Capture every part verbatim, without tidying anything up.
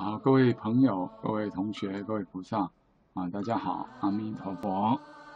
好，各位朋友、各位同学、各位菩萨啊，大家好，阿弥陀佛。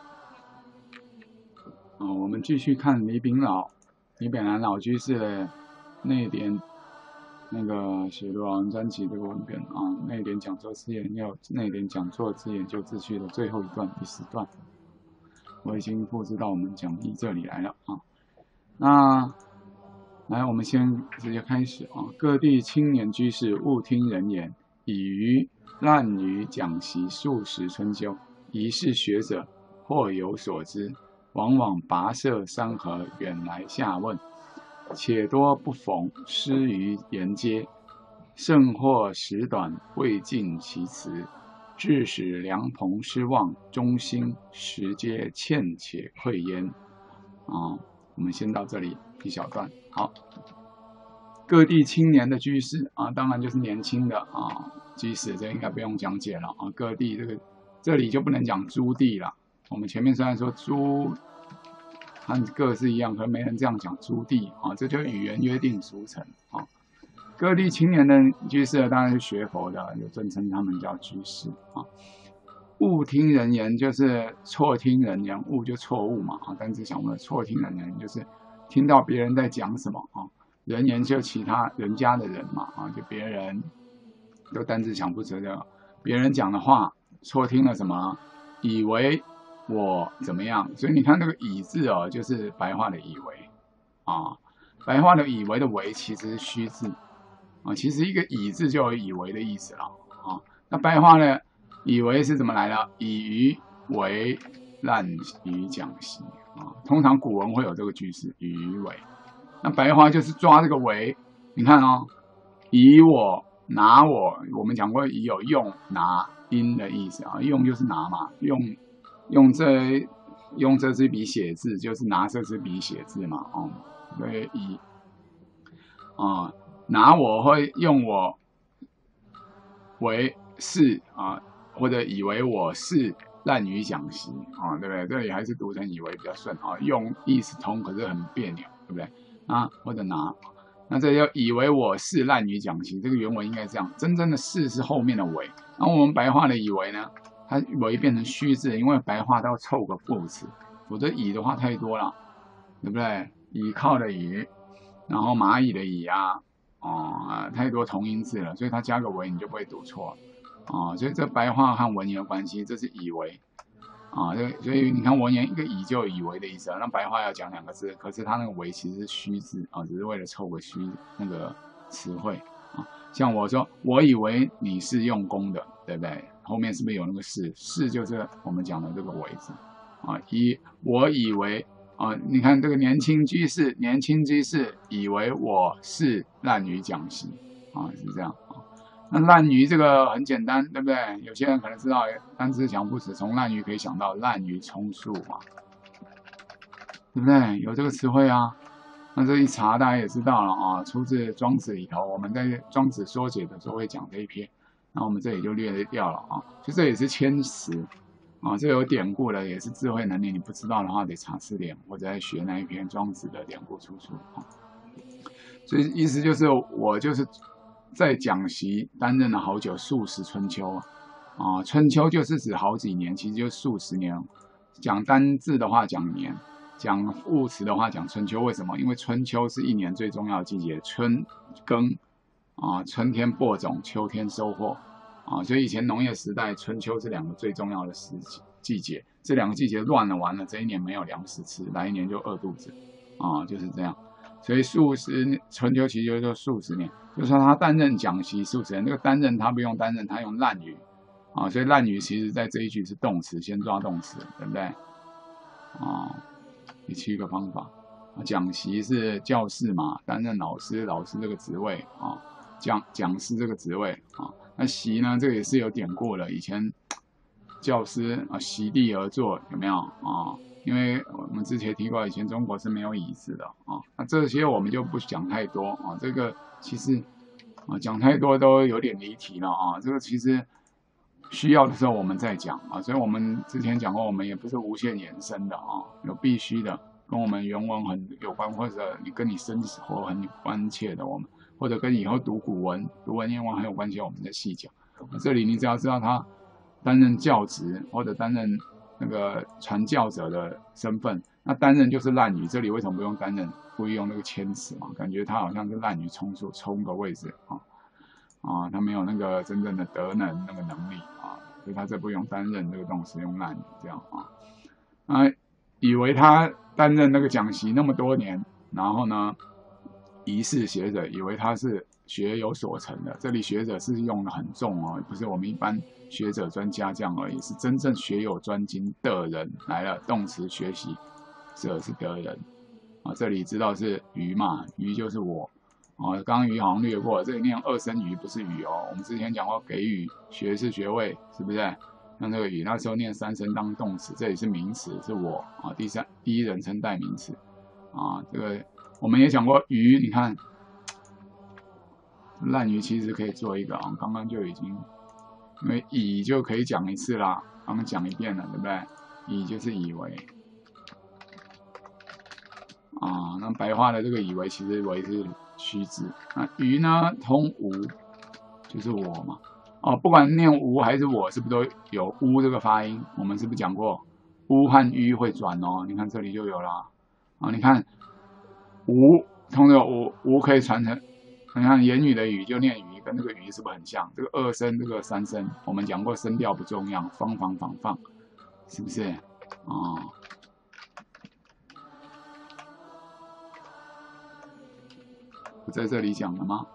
啊，我们继续看李炳老、李炳南老居士的内典那个写入老人专辑这个文本啊，内典讲座之研究、内典讲座之研究秩序的最后一段第十段，我已经复制到我们讲义这里来了啊。那来，我们先直接开始啊。各地青年居士勿听人言，以于滥竽讲习数十春秋，疑是学者或有所知，往往跋涉山河，远来下问，且多不逢，失于沿街，甚或时短，未尽其词，致使良朋失望，中心实皆欠且愧焉。啊，我们先到这里一小段。好，各地青年的居士啊，当然就是年轻的啊居士，这应该不用讲解了啊。各地这个这里就不能讲诸地了。我们前面虽然说诸和各是一样，可没人这样讲诸地啊，这就语言约定俗成啊。各地青年的居士当然是学佛的，就尊称他们叫居士啊。误听人言就是错听人言，误就错误嘛啊，单字想问错听人言就是听到别人在讲什么啊，人言就其他人家的人嘛啊，就别人都单字想不出的，别人讲的话错听了什么，以为我怎么样，所以你看那个以字哦，就是白话的以为啊，白话的以为的为其实是虚字啊，其实一个以字就有以为的意思了啊，那白话呢？以为是怎么来的？以于为滥竽讲习啊，通常古文会有这个句式，以于为。那白话就是抓这个为，你看哦，以我拿我，我们讲过以有用拿因的意思啊，用就是拿嘛，用用这用这支笔写字，就是拿这支笔写字嘛，哦，所以以啊拿我会用我为是啊。或者以为我是滥竽讲习啊，对不对？这里还是读成以为比较顺啊，用意思通，可是很别扭，对不对？啊，或者拿，那这就以为我是滥竽讲习，这个原文应该这样，真正的是是后面的为，然后我们白话的以为呢，它为变成虚字，因为白话都要凑个副词，否则以的话太多了，对不对？倚靠的倚，然后蚂蚁的蚁啊，哦，太多同音字了，所以它加个为你就不会读错了。啊，所以这白话和文言有关系，这是以为啊，所以你看文言一个以就有以为的意思啊，那白话要讲两个字，可是它那个为其实是虚字啊，只是为了凑个虚那个词汇啊。像我说，我以为你是用功的，对不对？后面是不是有那个是？是就是我们讲的这个为字啊。以我以为啊，你看这个年轻居士，年轻居士以为我是滥竽讲习啊，是这样啊。那滥竽这个很简单，对不对？有些人可能知道，单词讲不死，从滥竽可以想到滥竽充数嘛，对不对？有这个词汇啊。那这一查大家也知道了啊，出自庄子里头，我们在庄子说解的时候会讲这一篇，那我们这里就略掉了啊。就这也是谦词啊，这有典故的，也是智慧能力，你不知道的话得查字典或者在学那一篇庄子的典故出处啊。所以意思就是我就是。在讲习担任了好久，数十春秋啊，啊，春秋就是指好几年，其实就数十年。讲单字的话讲年，讲物词的话讲春秋。为什么？因为春秋是一年最重要的季节，春耕啊，春天播种，秋天收获啊，所以以前农业时代，春秋是两个最重要的时季节。这两个季节乱了，完了，这一年没有粮食吃，来一年就饿肚子啊，就是这样。所以数十春秋其实就是数十年，就是说他担任讲习数十年，那个担任他不用担任，他用滥竽啊，所以滥竽其实在这一句是动词，先抓动词，对不对？啊，第七个方法，讲习是教室嘛，担任老师，老师这个职位啊，讲讲师这个职位啊，那习呢，这个也是有典故的，以前教师啊席地而坐，有没有啊？因为我们之前提过，以前中国是没有椅子的啊，那这些我们就不讲太多啊。这个其实啊讲太多都有点离题了啊。这个其实需要的时候我们再讲啊。所以我们之前讲过，我们也不是无限延伸的啊，有必须的，跟我们原文很有关，或者你跟你生活很关切的，我们或者跟以后读古文、读文言文很有关系，我们再细讲。这里你只要知道他担任教职或者担任那个传教者的身份，那担任就是滥竽，这里为什么不用担任？故意用那个谦词嘛，感觉他好像是滥竽充数，充个位置啊啊，他没有那个真正的德能那个能力啊，所以他这不用担任这个动词，用滥竽这样啊啊，以为他担任那个讲习那么多年，然后呢，仪式学者以为他是学有所成的，这里学者是用的很重哦，不是我们一般学者专家这样而已，是真正学有专精的人来了，动词学习者是得人啊，这里知道是鱼嘛，鱼就是我啊，刚刚鱼好像略过了，这里念二声鱼不是鱼哦，我们之前讲过给予学是学位，是不是？像这个语那时候念三声当动词，这里是名词，是我啊，第三第一人称代名词啊，这个我们也讲过鱼，你看。滥竽其实可以做一个啊，刚刚就已经，因为以就可以讲一次啦，刚刚讲一遍了，对不对？以就是以为啊，那白话的这个以为其实为是虚字，那鱼呢通无就是我嘛，哦，不管念无还是我，是不是都有乌这个发音？我们是不是讲过乌和吁会转哦？你看这里就有啦，啊，你看无通这个无无可以传成。你看言语的语就念语，跟这个语是不是很像？这个二声，这个三声，我们讲过声调不重要，方方仿放，是不是？啊、哦，我在这里讲了吗？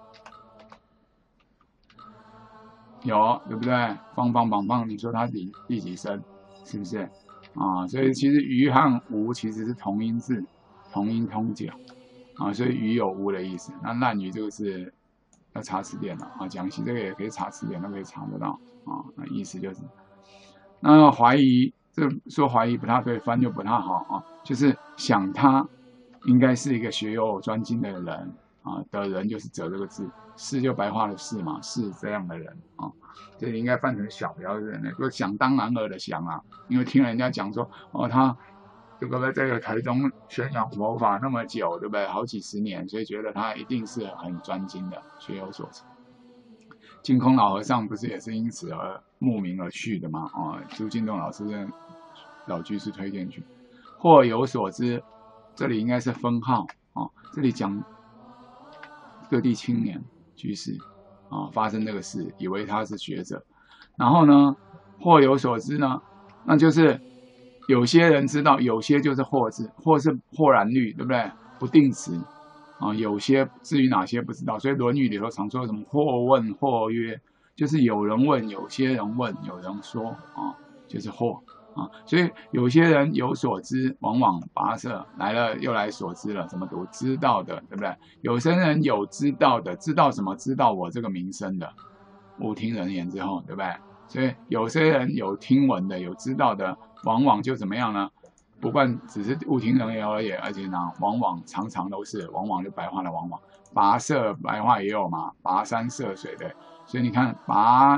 有，对不对？方方仿放，你说它第第几声？是不是？啊、哦，所以其实鱼和无其实是同音字，同音通讲。啊，所以鱼有无的意思。那滥竽这个是要查词典的啊，讲习这个也可以查词典，都可以查得到啊。那意思就是，那怀疑这说怀疑不太对，翻就不太好啊。就是想他应该是一个学有专精的人啊，的人就是者这个字，是就白话的是嘛，是这样的人啊。这里应该翻成小，不要人呢，就想当然尔的想啊，因为听人家讲说哦他。这个在台中宣扬佛法那么久，对不对？好几十年，所以觉得他一定是很专精的，学有所成。净空老和尚不是也是因此而慕名而去的吗？啊，朱敬栋老师的老居士推荐去，或有所知，这里应该是分号啊，这里讲各地青年居士啊发生这个事，以为他是学者，然后呢，或有所知呢，那就是。有些人知道，有些就是或字，或是或然律，对不对？不定词啊，有些至于哪些不知道，所以《论语》里头常说什么“或问或曰”，就是有人问，有些人问，有人说啊，就是或啊。所以有些人有所知，往往跋涉来了又来所知了，怎么读？知道的，对不对？有些人有知道的，知道什么？知道我这个名声的，勿听人言之后，对不对？所以有些人有听闻的，有知道的。往往就怎么样呢？不管只是勿听人言而已，而且呢，往往常常都是，往往就白话的往往，跋涉白话也有嘛，跋山涉水的，所以你看跋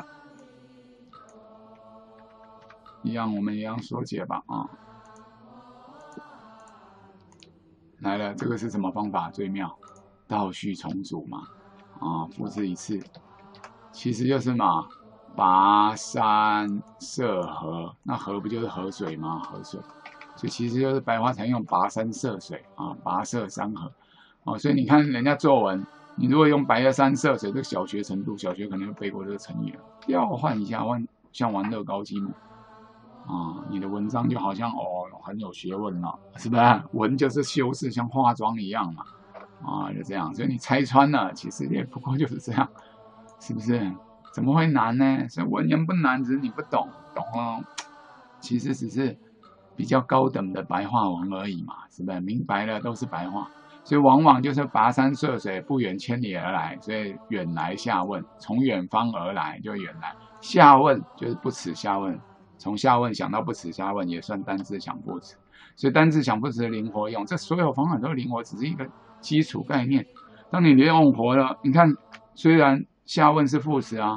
一样，我们一样说解吧啊。来了，这个是什么方法最妙？倒叙重组嘛，啊，复制一次，其实就是嘛。跋山涉河，那河不就是河水吗？河水，所以其实就是白话才用跋山涉水啊，跋涉山河哦。所以你看人家作文，你如果用白山涉水，这个小学程度，小学可能就背过这个成语了。调换一下，玩像玩乐高积木啊，你的文章就好像哦很有学问了，是不是？文就是修饰，像化妆一样嘛啊，就这样。所以你拆穿了，其实也不过就是这样，是不是？怎么会难呢？所以文言不难，只是你不懂，懂了，其实只是比较高等的白话文而已嘛，是不是？明白了都是白话，所以往往就是跋山涉水，不远千里而来，所以远来下问，从远方而来就远来，下问就是不耻下问，从下问想到不耻下问，也算单字想不耻，所以单字想不耻灵活用，这所有方法都灵活，只是一个基础概念。当你用活了，你看虽然。下问是副词啊，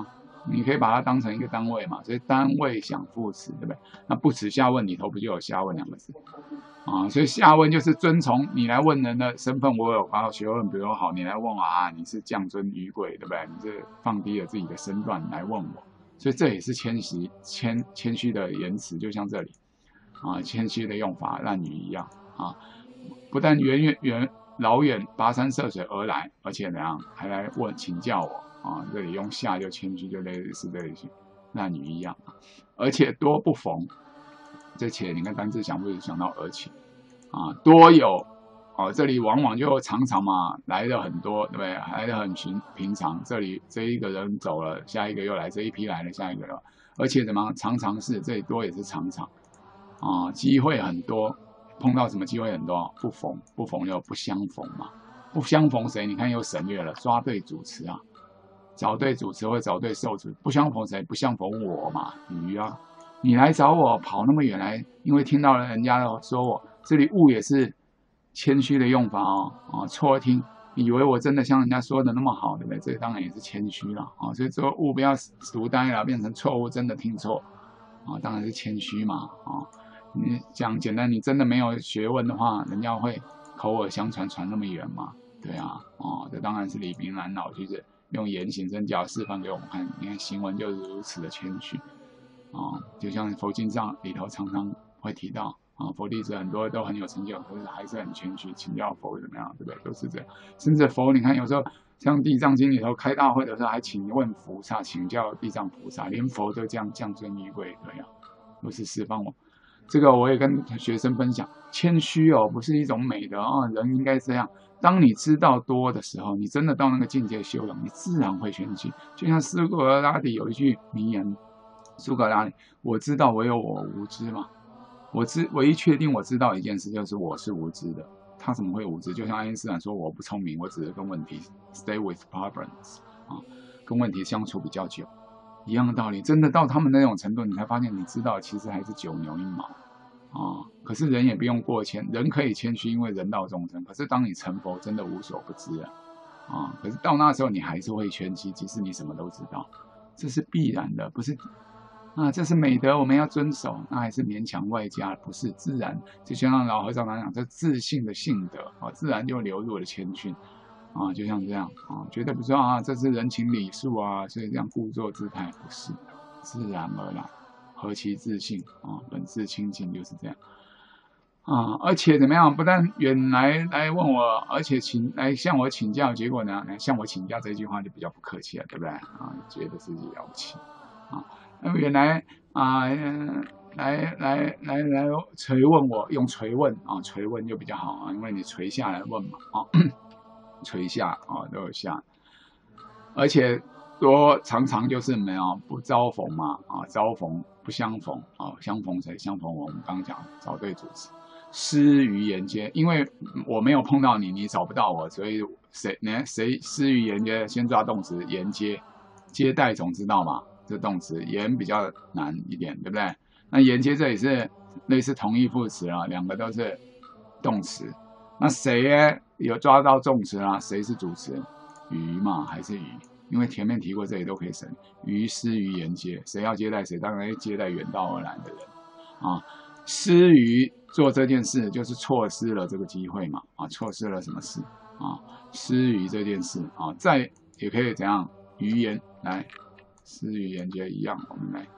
你可以把它当成一个单位嘛，所以单位想副词，对不对？那不耻下问里头不就有下问两个字啊？所以下问就是遵从你来问人的身份，我有高学问，比如好，你来问我啊，你是降尊于贵，对不对？你是放低了自己的身段来问我，所以这也是谦虚谦谦虚的言辞，就像这里啊，谦虚的用法，烂语一样啊，不但远远远老远跋山涉水而来，而且怎样还来问请教我。啊，这里用下就谦虚，就类似这些烂语一样，而且多不逢，这且你看单字想不想到而且啊，多有哦，这里往往就常常嘛来的很多，对不对？来的很平平常，这里这一个人走了，下一个又来，这一批来了，下一个了，而且怎么常常是这里多也是常常啊，机会很多，碰到什么机会很多，不逢不逢就不相逢嘛，不相逢谁？你看又省略了，抓对主词啊。找对主词或找对受词，不相逢谁？不相逢我嘛，鱼啊！你来找我，跑那么远来，因为听到了人家说我这里物也是谦虚的用法哦，啊，错听，以为我真的像人家说的那么好，对不对？这当然也是谦虚了啊，所以说物不要读呆了，变成错误，真的听错啊，当然是谦虚嘛啊！你讲简单，你真的没有学问的话，人家会口耳相传传那么远吗？对啊，哦，这当然是李炳南老居士用言行身教示范给我们看，你看行文就是如此的谦虚啊，就像佛经上里头常常会提到啊，佛弟子很多都很有成就，可是还是很谦虚，请教佛怎么样，对不对？都是这样，甚至佛你看有时候像地藏经里头开大会的时候，还请问菩萨，请教地藏菩萨，连佛都这样降尊于贵，对呀、啊，都是释放我。这个我也跟学生分享，谦虚哦，不是一种美德啊，人应该这样。当你知道多的时候，你真的到那个境界修养，你自然会谦虚。就像苏格拉底有一句名言：“苏格拉底，我知道唯有我无知嘛。我知唯一确定我知道一件事，就是我是无知的。他怎么会无知？就像爱因斯坦说我不聪明，我只是跟问题 stay with problems 啊，跟问题相处比较久。”一样的道理，真的到他们那种程度，你才发现你知道其实还是九牛一毛啊。可是人也不用过谦，人可以谦虚，因为人道众生。可是当你成佛，真的无所不知了啊。可是到那时候，你还是会谦虚，即使你什么都知道，这是必然的，不是啊？这是美德，我们要遵守，那还是勉强外加，不是自然。就像老和尚讲，这自信的性德啊，自然就流入了谦逊。啊，就像这样啊，绝对不是啊，这是人情礼数啊，所以这样故作姿态不是，自然而然，何其自信啊，本自清净就是这样啊，而且怎么样，不但远来来问我，而且请来向我请教，结果呢，来向我请教这句话就比较不客气了，对不对啊？觉得自己了不起啊，那么远来啊。来来来来垂问我，用垂问啊，垂问就比较好啊，因为你垂下来问嘛啊。垂下啊，都有下，而且多常常就是没有不遭逢嘛啊，遭逢不相逢啊，相逢谁？相逢我们刚讲找对主词，失于言接，因为我没有碰到你，你找不到我，所以谁呢？谁失于言接？先抓动词言接，接待总知道嘛，这动词言比较难一点，对不对？那言接这里是类似同义副词啊，两个都是动词。那谁有抓到重词啊？谁是主词？鱼嘛，还是鱼？因为前面提过，这里都可以省。鱼失于言接，谁要接待谁？当然接待远道而来的人啊。失于做这件事，就是错失了这个机会嘛啊，错失了什么事啊？失于这件事啊，再也可以怎样？语言来，失于言接一样，我们来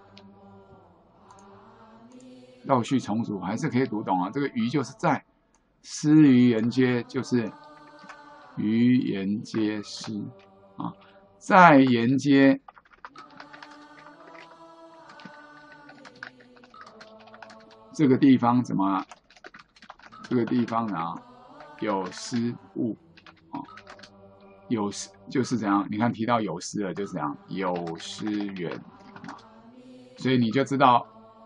倒叙重组，还是可以读懂啊。这个鱼就是在。失于言接就是于言接失啊，在言接这个地方怎么？这个地方啊有失误啊，有失就是怎样？你看提到有失了，就是怎样有失远啊，所以你就知道。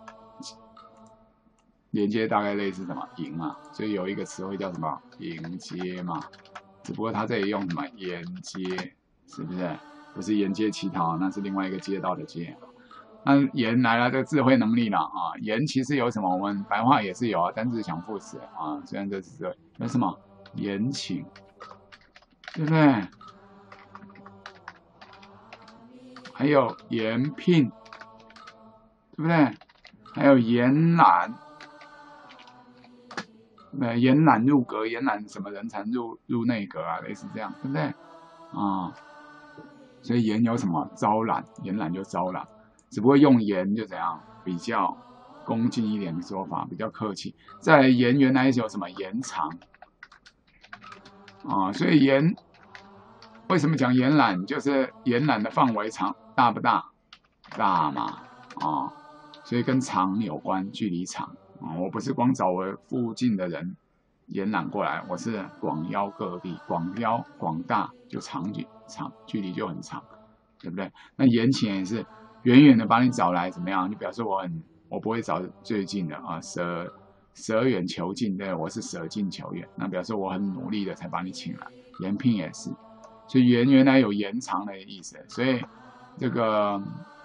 连接大概类似什么迎嘛，所以有一个词汇叫什么迎接嘛，只不过它这里用什么沿接，是不是？不是沿接乞讨，那是另外一个街道的街。那沿来了这个智慧能力了啊，沿其实有什么？我们白话也是有啊，单字想副词啊，虽然这是这有什么言请，对不对？ 还有延聘，对不对？还有延揽，对，延揽入阁，延揽什么人才入入内阁啊，类似这样，对不对？啊，所以延有什么招揽，延揽就招揽，只不过用延就怎样比较恭敬一点的说法，比较客气。再来延原来有什么延长啊，所以延为什么讲延揽，就是延揽的范围长大不大？大嘛，啊，所以跟长有关，距离长啊。我不是光找我附近的人延揽过来，我是广邀各地，广邀广大就长距长距离就很长，对不对？那延前也是远远的把你找来，怎么样？你表示我很，我不会找最近的啊，舍舍远求近，对，我是舍近求远，那表示我很努力的才把你请来。延聘也是，所以延原来有延长的意思，所以这个。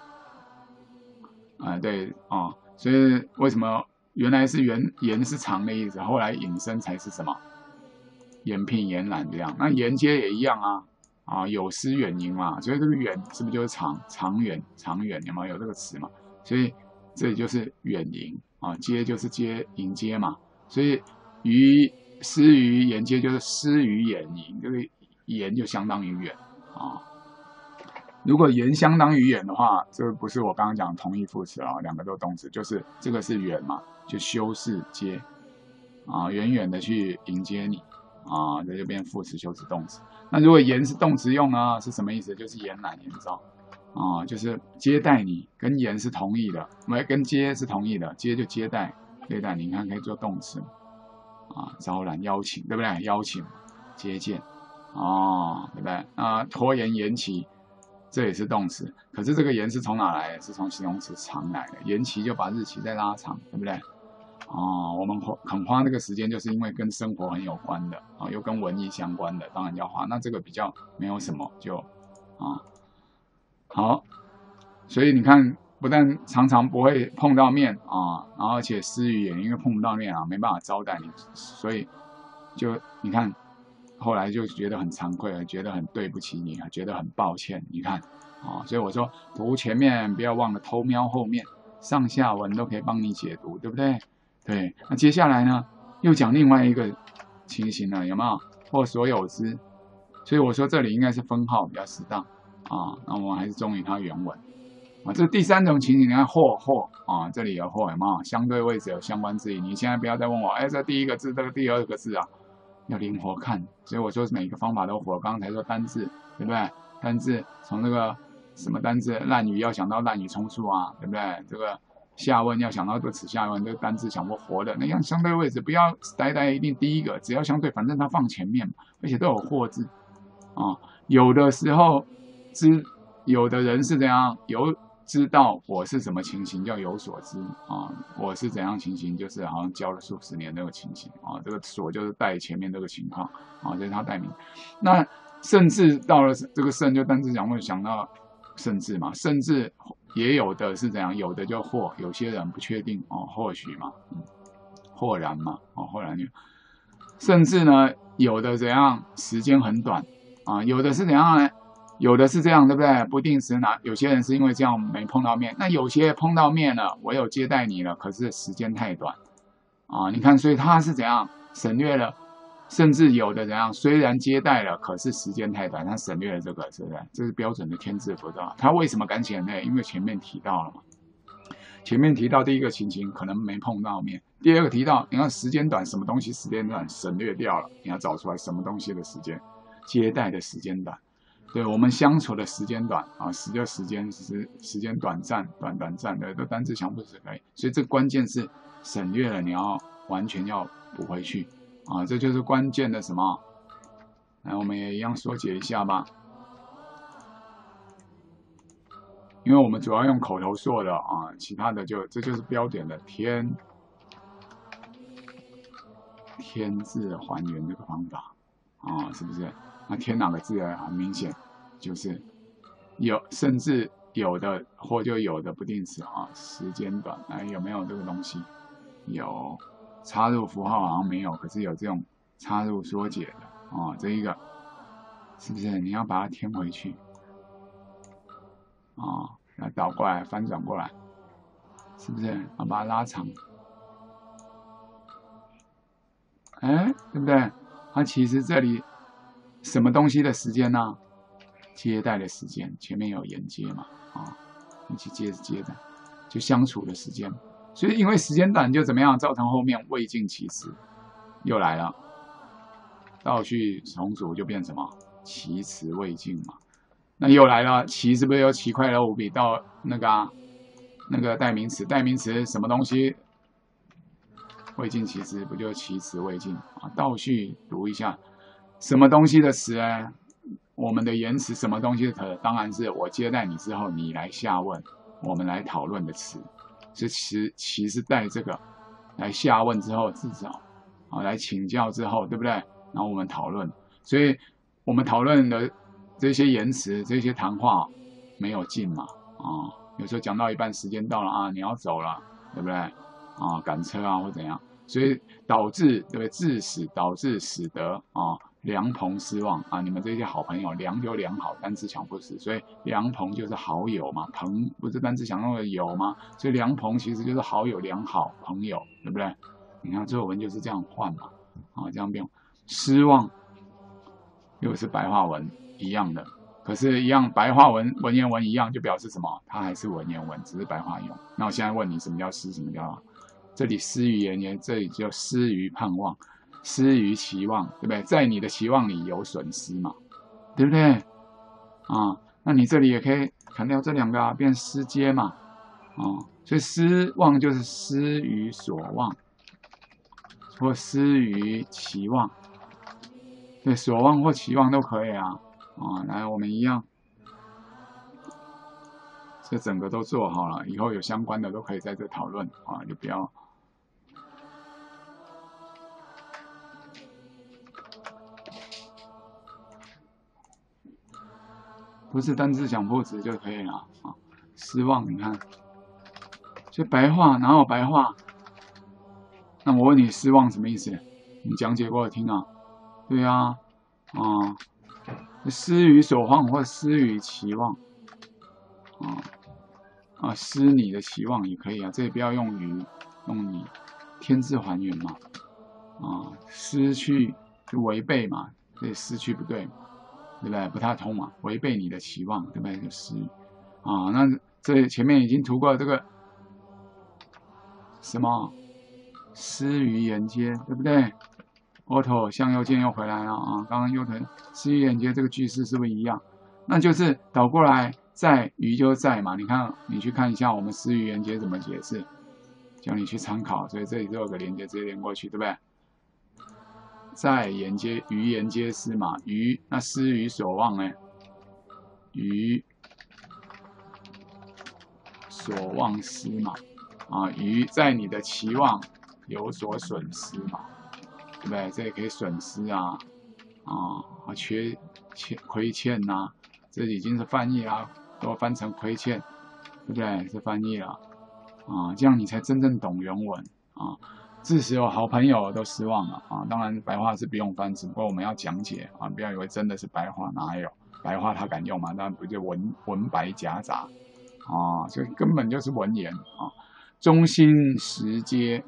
啊、呃，对啊、哦，所以为什么原来是延延是长的意思，后来引申才是什么延聘延揽这样？那沿接也一样啊，啊有失远迎嘛，所以这个远是不是就是长长远长远？有没有有这个词嘛？所以这里就是远迎啊，接就是接迎接嘛，所以于失于沿接就是失于远迎，这个沿就相当于远啊。如果言相当于远的话，这个不是我刚刚讲同义副词啊，两个都动词，就是这个是远嘛，就修饰接啊，远远的去迎接你啊，这就变副词修饰动词。那如果言是动词用呢，是什么意思？就是延揽延招啊，就是接待你，跟言是同义的，没跟接是同义的，接就接待接待，你看可以做动词啊，招揽邀请，对不对？邀请接见哦，对不对？啊，拖延延期。这也是动词，可是这个延是从哪来的？是从形容词长来的，延期就把日期再拉长，对不对？哦，我们肯花那个时间，就是因为跟生活很有关的啊、哦，又跟文艺相关的，当然要花。那这个比较没有什么，就啊、哦、好，所以你看，不但常常不会碰到面啊、哦，然后而且失语也因为碰不到面啊，没办法招待你，所以就你看。后来就觉得很惭愧，觉得很对不起你，觉得很抱歉。你看，啊、哦，所以我说读前面不要忘了偷瞄后面，上下文都可以帮你解读，对不对？对，那接下来呢，又讲另外一个情形了，有没有？或所有之，所以我说这里应该是分号比较适当啊。那我们还是忠于它原文啊。这第三种情形，你看或或啊，这里有或有没有？相对位置有相关字义，你现在不要再问我，哎，这第一个字，这个第二个字啊。要灵活看，所以我说每个方法都活。刚刚才说单字，对不对？单字从那个什么单字，滥竽要想到滥竽充数啊，对不对？这个下问要想到这词下问，这个单字想过活的，那样相对位置不要呆呆一定第一个，只要相对，反正它放前面，而且都有或字啊。有的时候知，有的人是怎样有。知道我是什么情形叫有所知啊，我是怎样情形，就是好像教了数十年那个情形啊，这个所就是带前面这个情况啊，这是他代名。那甚至到了这个甚，就单字讲会想到甚至嘛，甚至也有的是怎样，有的就或，有些人不确定哦，或许嘛，嗯、或然嘛，哦，或然就，甚至呢，有的怎样时间很短啊，有的是怎样呢？有的是这样，对不对？不定时拿，有些人是因为这样没碰到面，那有些碰到面了，我有接待你了，可是时间太短啊！你看，所以他是怎样省略了，甚至有的怎样，虽然接待了，可是时间太短，他省略了这个，是不是？这是标准的添字符号。他为什么敢写呢？因为前面提到了嘛，前面提到第一个情形可能没碰到面，第二个提到你看时间短，什么东西时间短省略掉了，你要找出来什么东西的时间，接待的时间短。对我们相处的时间短啊，时就时间时时间短暂，短短暂的都单字强不是可以，所以这关键是省略了，你要完全要补回去啊，这就是关键的什么？来，我们也一样缩解一下吧，因为我们主要用口头说的啊，其他的就这就是标点的添添字还原这个方法啊，是不是？那添哪个字啊？很明显就是有，甚至有的或就有的不定词啊，时间短，哎，有没有这个东西？有，插入符号好像没有，可是有这种插入缩解的啊，这一个是不是？你要把它添回去啊，来倒过来，翻转过来，是不是？啊，把它拉长，哎，对不对？它其实这里什么东西的时间呢？接待的时间，前面有连接嘛，啊，一起接着接的，就相处的时间。所以因为时间短，就怎么样，造成后面未尽其时，又来了，倒序重组就变什么？其词未尽嘛。那又来了，其是不是有其快乐无比？到那个、啊、那个代名词，代名词什么东西？未尽其时，不就其词未尽啊？倒序读一下，什么东西的词呢？我们的言辞什么东西的词？当然是我接待你之后，你来下问，我们来讨论的词。是其其是带这个来下问之后，至少啊来请教之后，对不对？然后我们讨论，所以我们讨论的这些言辞、这些谈话没有尽嘛啊？有时候讲到一半，时间到了啊，你要走了，对不对？啊，赶车啊或怎样，所以导致对不对？致使导致使得啊。良朋失望啊！你们这些好朋友，良就良好，单字强不实，所以良朋就是好友嘛，朋不是单字强用的友吗？所以良朋其实就是好友、良好朋友，对不对？你看作文就是这样换嘛，啊，这样变。失望又是白话文一样的，可是，一样白话文文言文一样，就表示什么？它还是文言文，只是白话用。那我现在问你，什么叫失？什么叫？这里失于言言，这里就失于盼望。失于期望，对不对？在你的期望里有损失嘛，对不对？啊，那你这里也可以砍掉这两个啊，变失接嘛，啊，所以失望就是失于所望，或失于期望，对，所望或期望都可以啊，啊，来，我们一样，这整个都做好了，以后有相关的都可以在这讨论啊，就不要。不是单字讲破词就可以了啊。失望，你看，所以白话哪有白话？那我问你，失望什么意思？你讲解给我听啊。对啊，啊，失于所望或失于期望，啊啊，失你的期望也可以啊，这也不要用于，用你，天字还原嘛，啊，失去就违背嘛，所以失去不对嘛。对不对？不太通嘛，违背你的期望，对不对？就失啊，那这前面已经读过这个什么失于沿接，对不对 ？auto 向右键又回来了啊，刚刚右腿失于沿接这个句式是不是一样？那就是倒过来，在于就在嘛，你看你去看一下我们失于沿接怎么解释，叫你去参考，所以这里就有个连接，直接连过去，对不对？在沿接于沿接失嘛，于那失于所望呢？于所望失嘛，啊，于在你的期望有所损失嘛，对不对？这也可以损失啊，啊，缺欠亏欠呐、啊，这已经是翻译啦，都翻成亏欠，对不对？是翻译了，啊，这样你才真正懂原文啊。致使有好朋友都失望了啊！当然白话是不用翻，只不过我们要讲解啊，不要以为真的是白话，哪有白话他敢用嘛？当然不就文文白夹杂啊，所以根本就是文言啊。中心实接，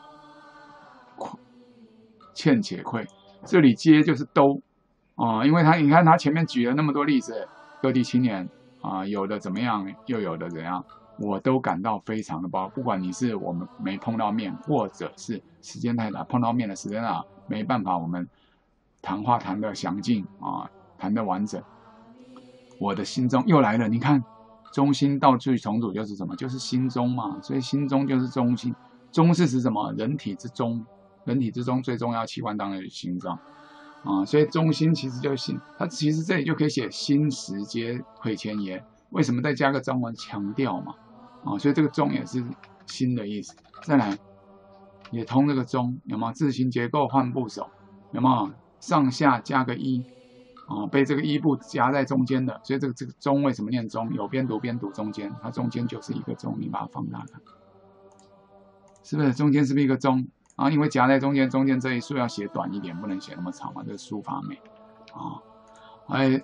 欠且愧，这里接就是都啊，因为他你看他前面举了那么多例子，各地青年啊，有的怎么样，又有的怎样。我都感到非常的包，不管你是我们没碰到面，或者是时间太短，碰到面的时间啊，没办法，我们谈话谈的详尽啊，谈的完整。我的心中又来了，你看，中心倒序重组就是什么？就是心中嘛，所以心中就是中心。中是指什么？人体之中，人体之中最重要器官当然是心脏啊，所以中心其实就是心。它其实这里就可以写心实皆愧欠也。为什么再加个中文强调嘛？啊，所以这个中也是心的意思。再来，也通这个中，有没有？字形结构换部首，有没有？上下加个一，啊，被这个一部夹在中间的，所以这个这个中为什么念中？有边读边读中间，它中间就是一个中，你把它放大看，是不是？中间是不是一个中？啊，因为夹在中间，中间这一竖要写短一点，不能写那么长嘛，这是书法美啊。哎，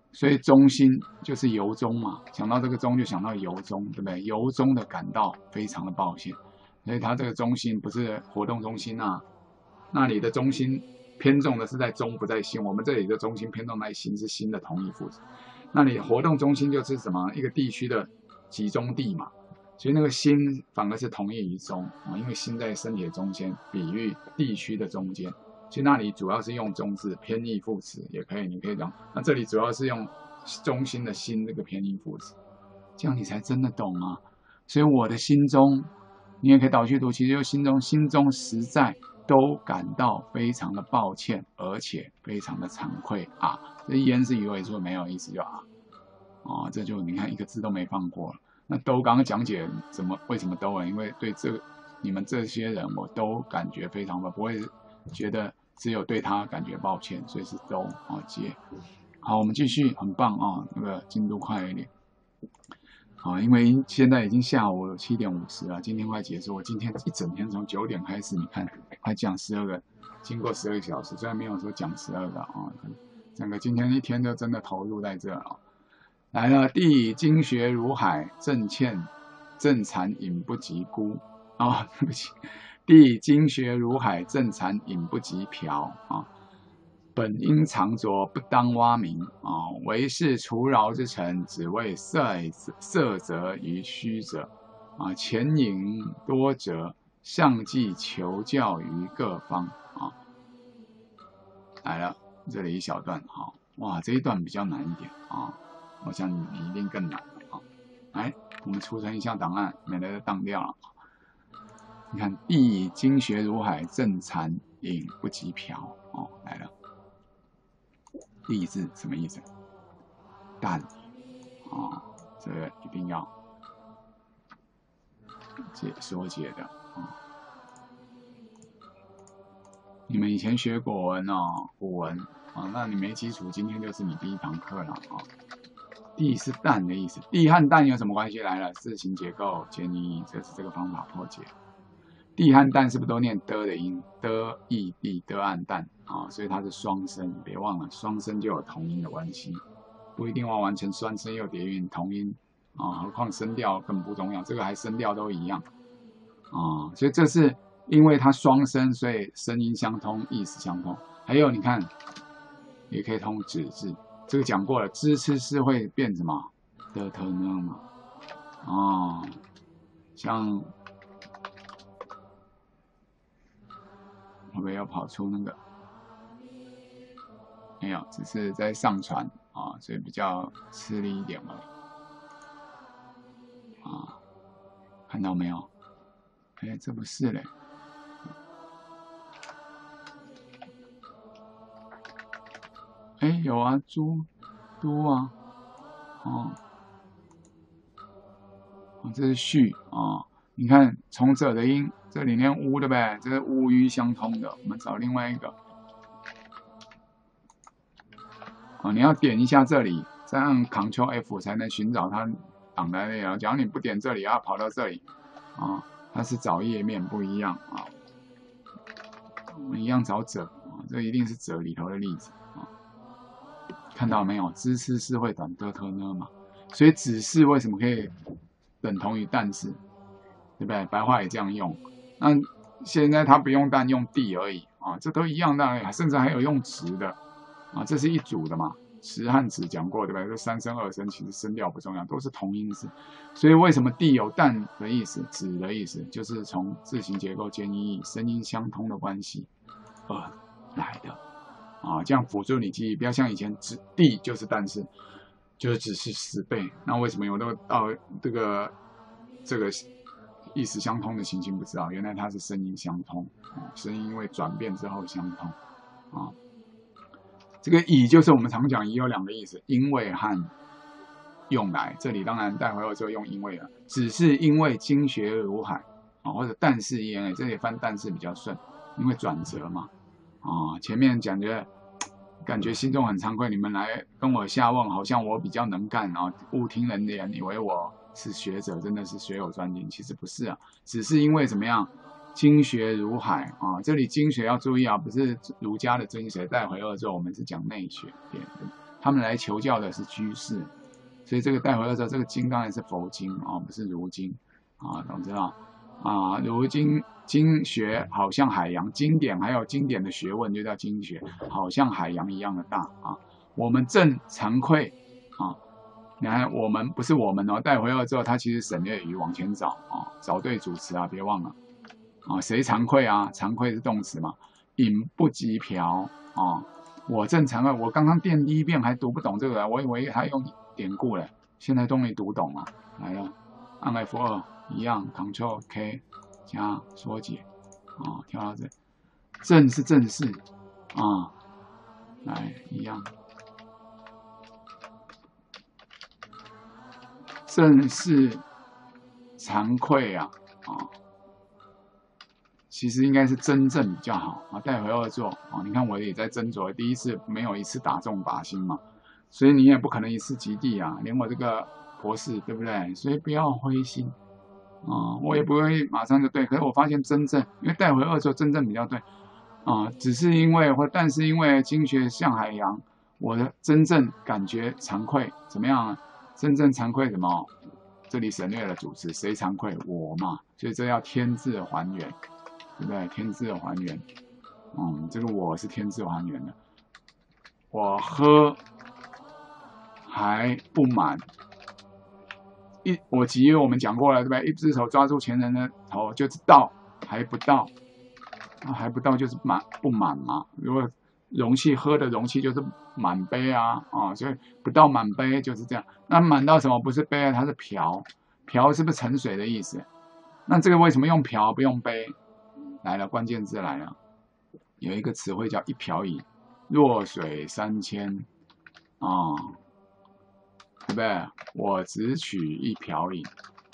所以中心就是由衷嘛，想到这个中就想到由衷，对不对？由衷的感到非常的抱歉，所以它这个中心不是活动中心啊，那里的中心偏重的是在中不在心，我们这里的中心偏重在心，是心的同义副词。那里活动中心就是什么？一个地区的集中地嘛，所以那个心反而是同义于中啊，因为心在身体的中间，比喻地区的中间。其实那里主要是用中字偏义副词也可以，你可以讲。那这里主要是用中心的心这个偏义副词，这样你才真的懂啊。所以我的心中，你也可以倒去读，其实就心中，心中实在都感到非常的抱歉，而且非常的惭愧啊。这焉是鱼尾处没有意思就啊，哦，这就你看一个字都没放过了。那都刚刚讲解怎么为什么都啊？因为对这你们这些人我都感觉非常的不会觉得只有对他感觉抱歉，所以是都啊接。好，我们继续，很棒啊，那个进度快一点。好，因为现在已经下午七点五十了，今天快结束。我今天一整天从九点开始，你看快讲十二个，经过十二个小时，虽然没有说讲十二个啊，整个今天一天就真的投入在这了。来了，地经学如海，正欠正残饮不及孤啊，对不起，地经学如海，正残饮不及瓢啊。本应常浊，不当蛙鸣啊！唯是除饶之臣，只为色色泽于虚者啊！前引多折，上计求教于各方啊！来了，这里一小段哈，哇，这一段比较难一点啊，我想你一定更难啊！来，我们储存一下档案，免得当掉了。你看，地经学如海，正残饮不及瓢哦，来了。地字什么意思？淡啊、哦，这个一定要解说解的啊、哦。你们以前学国文哦，古文啊、哦，那你没基础，今天就是你第一堂课了啊、哦。地是淡的意思，地和淡有什么关系？来了，字形结构简易，这是这个方法破解。地和淡是不是都念的的音？的义地的暗淡啊，所以它是双声，别忘了双声就有同音的关系，不一定要完成双声又叠韵同音啊，何况声调更不重要，这个还声调都一样啊，所以这是因为它双声，所以声音相通，意思相通。还有你看，也可以通止字，这个讲过了，支吃是会变什么的特呢嘛啊，像。会不会要跑出那个？没有，只是在上传啊，所以比较吃力一点而已。啊，看到没有？哎，这不是嘞。哎，有啊，猪，都啊，哦，这是序啊。你看，从者的音，这里念乌对不对？这是乌与相通的。我们找另外一个。哦，你要点一下这里，再按 Ctrl F 才能寻找它档的内容。假如你不点这里，要跑到这里，啊，它是找页面不一样啊。我们一样找者啊，这一定是者里头的例子啊。看到没有？知是是会短的特呢嘛，所以只是为什么可以等同于但是？对不对？白话也这样用。那现在它不用但用地而已啊，这都一样的，甚至还有用直的啊，这是一组的嘛。直和直讲过对不对？这三声二声其实声调不重要，都是同音字。所以为什么地有但的意思，直的意思，就是从字形结构间音声音相通的关系而来的啊，这样辅助你记忆，不要像以前指地就是但是，就是只是十倍。那为什么有都到这个这个？意思相通的情形不知道，原来它是声音相通啊，声音因为转变之后相通啊。这个以就是我们常讲以有两个意思，因为和用来，这里当然待会儿就用因为了，只是因为经学如海啊，或者但是因为这里翻但是比较顺，因为转折嘛啊，前面讲的感觉心中很惭愧，你们来跟我下问，好像我比较能干啊，误听人言，以为我是学者，真的是学有专精，其实不是啊，只是因为怎么样，经学如海啊，这里经学要注意啊，不是儒家的经学，待会儿之后我们是讲内学， 他们来求教的是居士，所以这个带回二咒这个经当然是佛经啊、哦，不是儒经啊，懂知道啊？儒经经学好像海洋，经典还有经典的学问就叫经学，好像海洋一样的大啊。我们正惭愧啊，你看我们不是我们哦，带回二咒它其实省略语往前找啊，找对主词啊，别忘了啊，谁惭愧啊？惭愧是动词嘛，饮不及瓢啊。我正惭愧，我刚刚念第一遍还读不懂这个，我以为还用典故嘞，现在终于读懂了。来了，按 F 二一样 ，Ctrl K 加缩解啊，跳到这，正是正式啊，来一样，正是惭愧啊啊。其实应该是真正比较好啊，带回二座啊。你看我也在斟酌，第一次没有一次打中靶心嘛，所以你也不可能一次及第啊，连我这个博士对不对？所以不要灰心啊，我也不会马上就对。可是我发现真正，因为带回二座真正比较对啊，只是因为或但是因为经学像海洋，我的真正感觉惭愧怎么样啊？真正惭愧什么？这里省略了主词，谁惭愧？我嘛，所以这要天字还原。对不对？天字还原，嗯，这个我是天字还原的。我喝还不满，一我急，我们讲过了，对不对？一只手抓住前人的头就是到，还不到，啊，还不到就是满不满嘛。如果容器喝的容器就是满杯啊，啊，所以不到满杯就是这样。那满到什么？不是杯啊，它是瓢，瓢是不是盛水的意思？那这个为什么用瓢不用杯？来了，关键字来了，有一个词汇叫一瓢饮，弱水三千啊，对不对？我只取一瓢饮，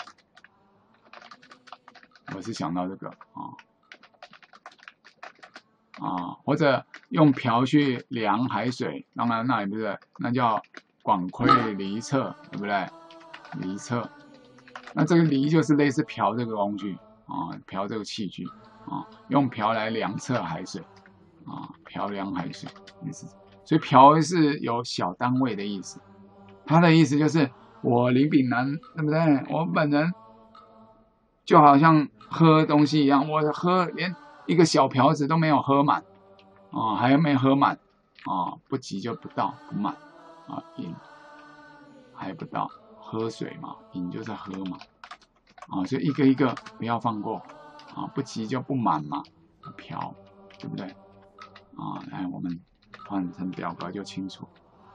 我是想到这个啊啊，或者用瓢去量海水，当然那也不是，那叫广窥离测，对不对？离测，那这个离就是类似瓢这个工具啊，瓢这个器具。啊，用瓢来量测海水，啊，瓢量海水，意思，所以瓢是有小单位的意思。它的意思就是我林炳南，对不对？我本人就好像喝东西一样，我喝连一个小瓢子都没有喝满，啊，还没喝满，啊，不急就不到，不满，啊，饮还不到，喝水嘛，饮就是喝嘛，啊，所以一个一个不要放过。啊，不急就不满嘛，瓢，对不对？啊，来我们换成表格就清楚，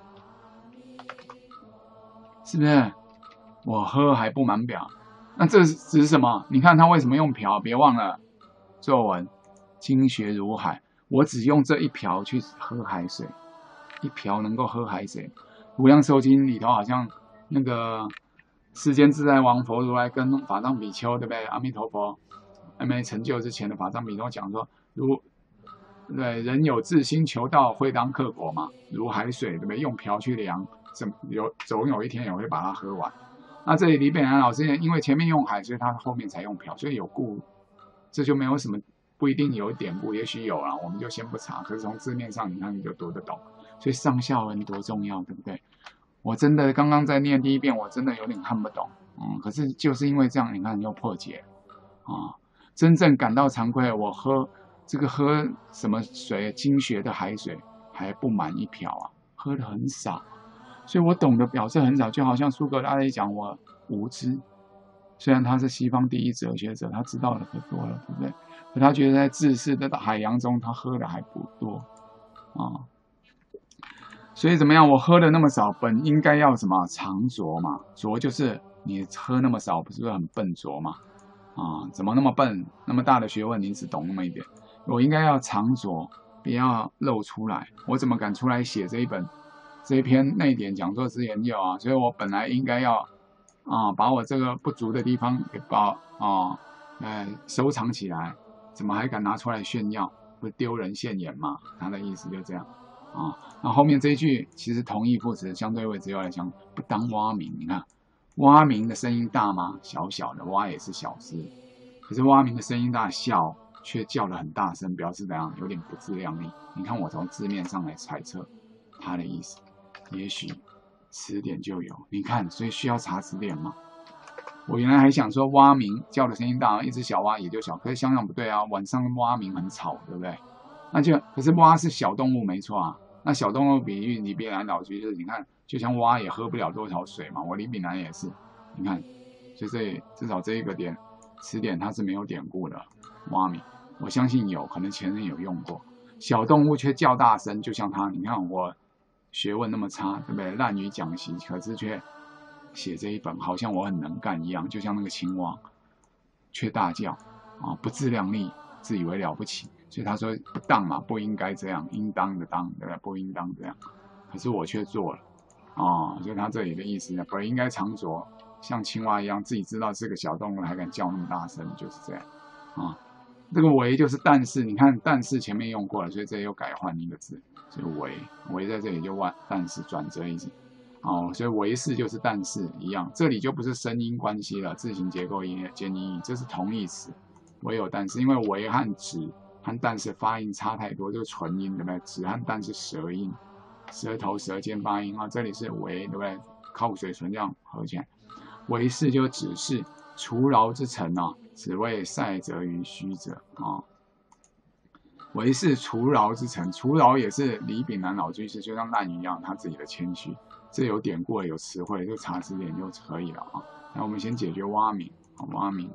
是不是？我喝还不满表，那这是指什么？你看他为什么用瓢？别忘了作文，经学如海，我只用这一瓢去喝海水，一瓢能够喝海水。无量寿经里头好像那个世间自在王佛如来跟法藏比丘，对不对？阿弥陀佛。还没成就之前的法藏比丘讲说，如对人有自心求道，会当克果嘛，如海水，对不对？用瓢去量，怎有总有一天也会把它喝完。那这里李北南老师因为前面用海，所以他后面才用瓢，所以有故，这就没有什么不一定有典故，也许有啦，我们就先不查。可是从字面上你看你就读得懂，所以上下文多重要，对不对？我真的刚刚在念第一遍，我真的有点看不懂，嗯，可是就是因为这样，你看又破解啊。真正感到惭愧，我喝这个喝什么水，经学的海水还不满一瓢啊，喝的很少，所以我懂得表示很少，就好像苏格拉底讲我无知，虽然他是西方第一哲学者，他知道的可多了，对不对？可他觉得在知识的海洋中，他喝的还不多啊，所以怎么样？我喝的那么少，本应该要什么常浊嘛？浊就是你喝那么少，不是很笨拙嘛？啊，怎么那么笨？那么大的学问，你只懂那么一点。我应该要藏拙，不要露出来。我怎么敢出来写这一本这一篇内典讲座之研究啊？所以我本来应该要啊，把我这个不足的地方给把啊，呃，收藏起来。怎么还敢拿出来炫耀？不丢人现眼嘛？他的意思就这样啊。那后面这一句其实同义副词，相对位置又来讲，不当蛙鸣。你看。蛙鸣的声音大吗？小小的，蛙也是小只。可是蛙鸣的声音大，小却叫得很大声，表示怎样？有点不自量力。你看我从字面上来猜测它的意思。 也许词典就有。你看，所以需要查词典吗？我原来还想说蛙鸣叫的声音大，一只小蛙也就小，可是想想不对啊，晚上蛙鸣很吵，对不对？那就可是蛙是小动物没错啊，那小动物比喻李炳南老居士，你看就像蛙也喝不了多少水嘛，我李炳南也是，你看，所以这至少这一个点词典它是没有典故的蛙鸣，我相信有可能前人有用过，小动物却叫大声，就像他，你看我学问那么差，对不对？滥竽讲习，可是却写这一本，好像我很能干一样，就像那个青蛙，却大叫啊，不自量力，自以为了不起。所以他说不当嘛，不应该这样，应当的当，对不对？不应当这样，可是我却做了啊。所以他这里的意思呢，本应该藏拙，像青蛙一样，自己知道是个小动物，还敢叫那么大声，就是这样啊。这个为就是但是，你看但是前面用过了，所以这里又改换一个字，所以为为在这里就万但是转折意思。哦，所以为是就是但是一样，这里就不是声音关系了，字形结构音兼音译，这是同义词。唯有但是，因为为和止和但是发音差太多，就是纯音，对不对？止和但是舌音，舌头舌尖发音啊，这里是为，对不对？靠嘴唇这样合起来，为是就只是除劳之臣啊，只为塞责于虚者啊。为是除劳之臣，除劳也是李炳南老居士，就像滥竽一样，他自己的谦虚。这有典故，有词汇，就查词典就可以了啊。那我们先解决蛙鸣，蛙鸣。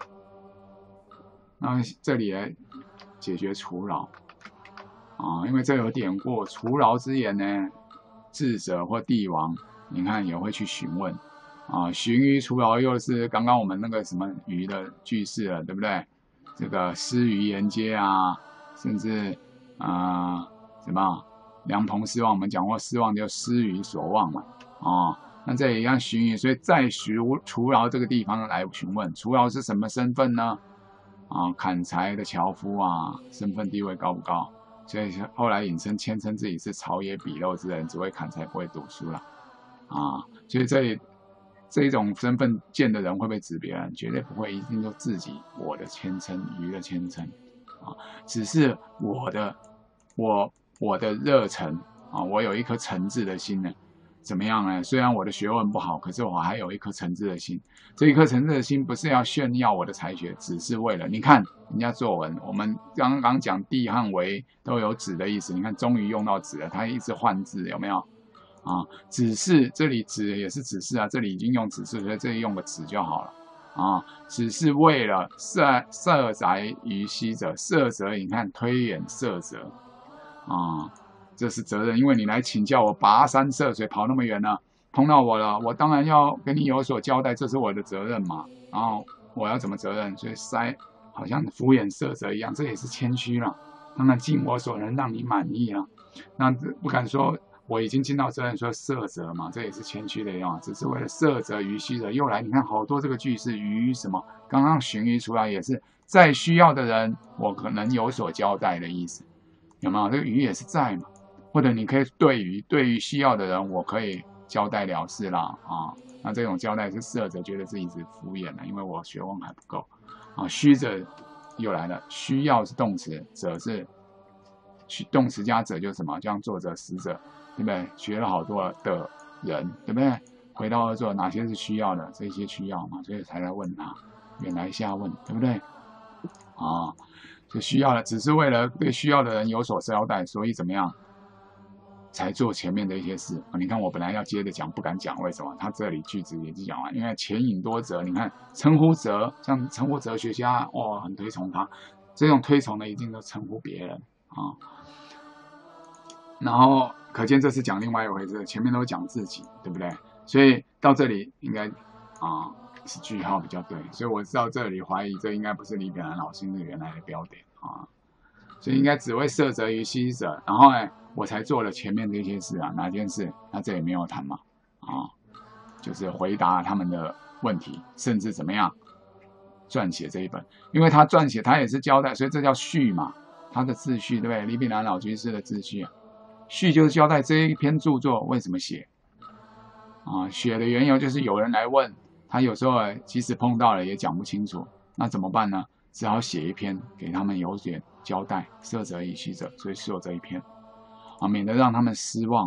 那这里来解决除劳啊，因为这有典故，除劳之言呢，智者或帝王，你看也会去询问啊。询于除劳，又是刚刚我们那个什么鱼的句式了，对不对？这个施于沿街啊，甚至啊、呃、什么？良朋失望，我们讲过，失望就失于所望嘛，哦，那这也一样询于，所以在除除劳这个地方来询问，除劳是什么身份呢？啊，砍柴的樵夫啊，身份地位高不高？所以后来引申谦称自己是朝野鄙陋之人，只会砍柴不会读书了，啊，所以这这一种身份见的人会不会指别人？绝对不会，一定都自己我的谦称，鱼的谦称，啊，只是我的我。我的热忱啊，我有一颗诚挚的心呢，怎么样呢？虽然我的学问不好，可是我还有一颗诚挚的心。这一颗诚挚的心不是要炫耀我的才学，只是为了你看人家作文，我们刚刚讲地和为都有止的意思，你看终于用到止了，它一直换字，有没有啊？只是这里止也是指示啊，这里已经用指示，所以这里用个止就好了啊。只是为了色色宅于昔者，色则你看推远色则。啊，这是责任，因为你来请教我跋山涉水跑那么远呢，碰到我了，我当然要跟你有所交代，这是我的责任嘛。然后我要怎么责任？所以塞好像敷衍塞责一样，这也是谦虚了。当然尽我所能让你满意了，那不敢说我已经尽到责任，说塞责嘛，这也是谦虚的样，只是为了塞责于须者。又来，你看好多这个句是于什么？刚刚询于出来也是在需要的人，我可能有所交代的意思。有没有这个鱼也是在嘛？或者你可以对于对于需要的人，我可以交代了事啦啊。那这种交代是色者觉得自己是敷衍了，因为我学问还不够啊。虚者又来了，需要是动词，者是动词加者就是什么？像作者、使者，对不对？学了好多的人，对不对？回到二作，哪些是需要的？这些需要嘛，所以才来问他，远来下问，对不对？啊。就需要的，只是为了对需要的人有所交代，所以怎么样才做前面的一些事？你看我本来要接着讲，不敢讲，为什么？他这里句子也是讲完，因为前引多则，你看称呼哲，像称呼哲学家，哦，很推崇他，这种推崇的一定都称呼别人啊。然后可见这是讲另外一回事，前面都讲自己，对不对？所以到这里应该啊。是句号比较对，所以我到这里怀疑这应该不是李炳南老师的原来的标点啊，所以应该只为摄责于昔者，然后呢，我才做了前面这些事啊，哪件事？他这里没有谈嘛啊，就是回答他们的问题，甚至怎么样撰写这一本，因为他撰写他也是交代，所以这叫序嘛，他的自序对不对？李炳南老居士的自序啊，序就是交代这一篇著作为什么写啊，写的缘由就是有人来问。他有时候即使碰到了也讲不清楚，那怎么办呢？只好写一篇给他们有点交代，摄责于须者，所以说这一篇啊，免得让他们失望嘛。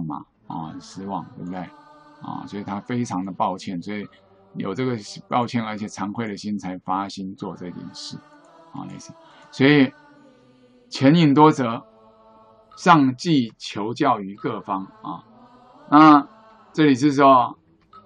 啊，失望，对不对？啊，所以他非常的抱歉，所以有这个抱歉而且惭愧的心才发心做这件事啊，类似。所以前引多则，上计求教于各方啊。那这里是说，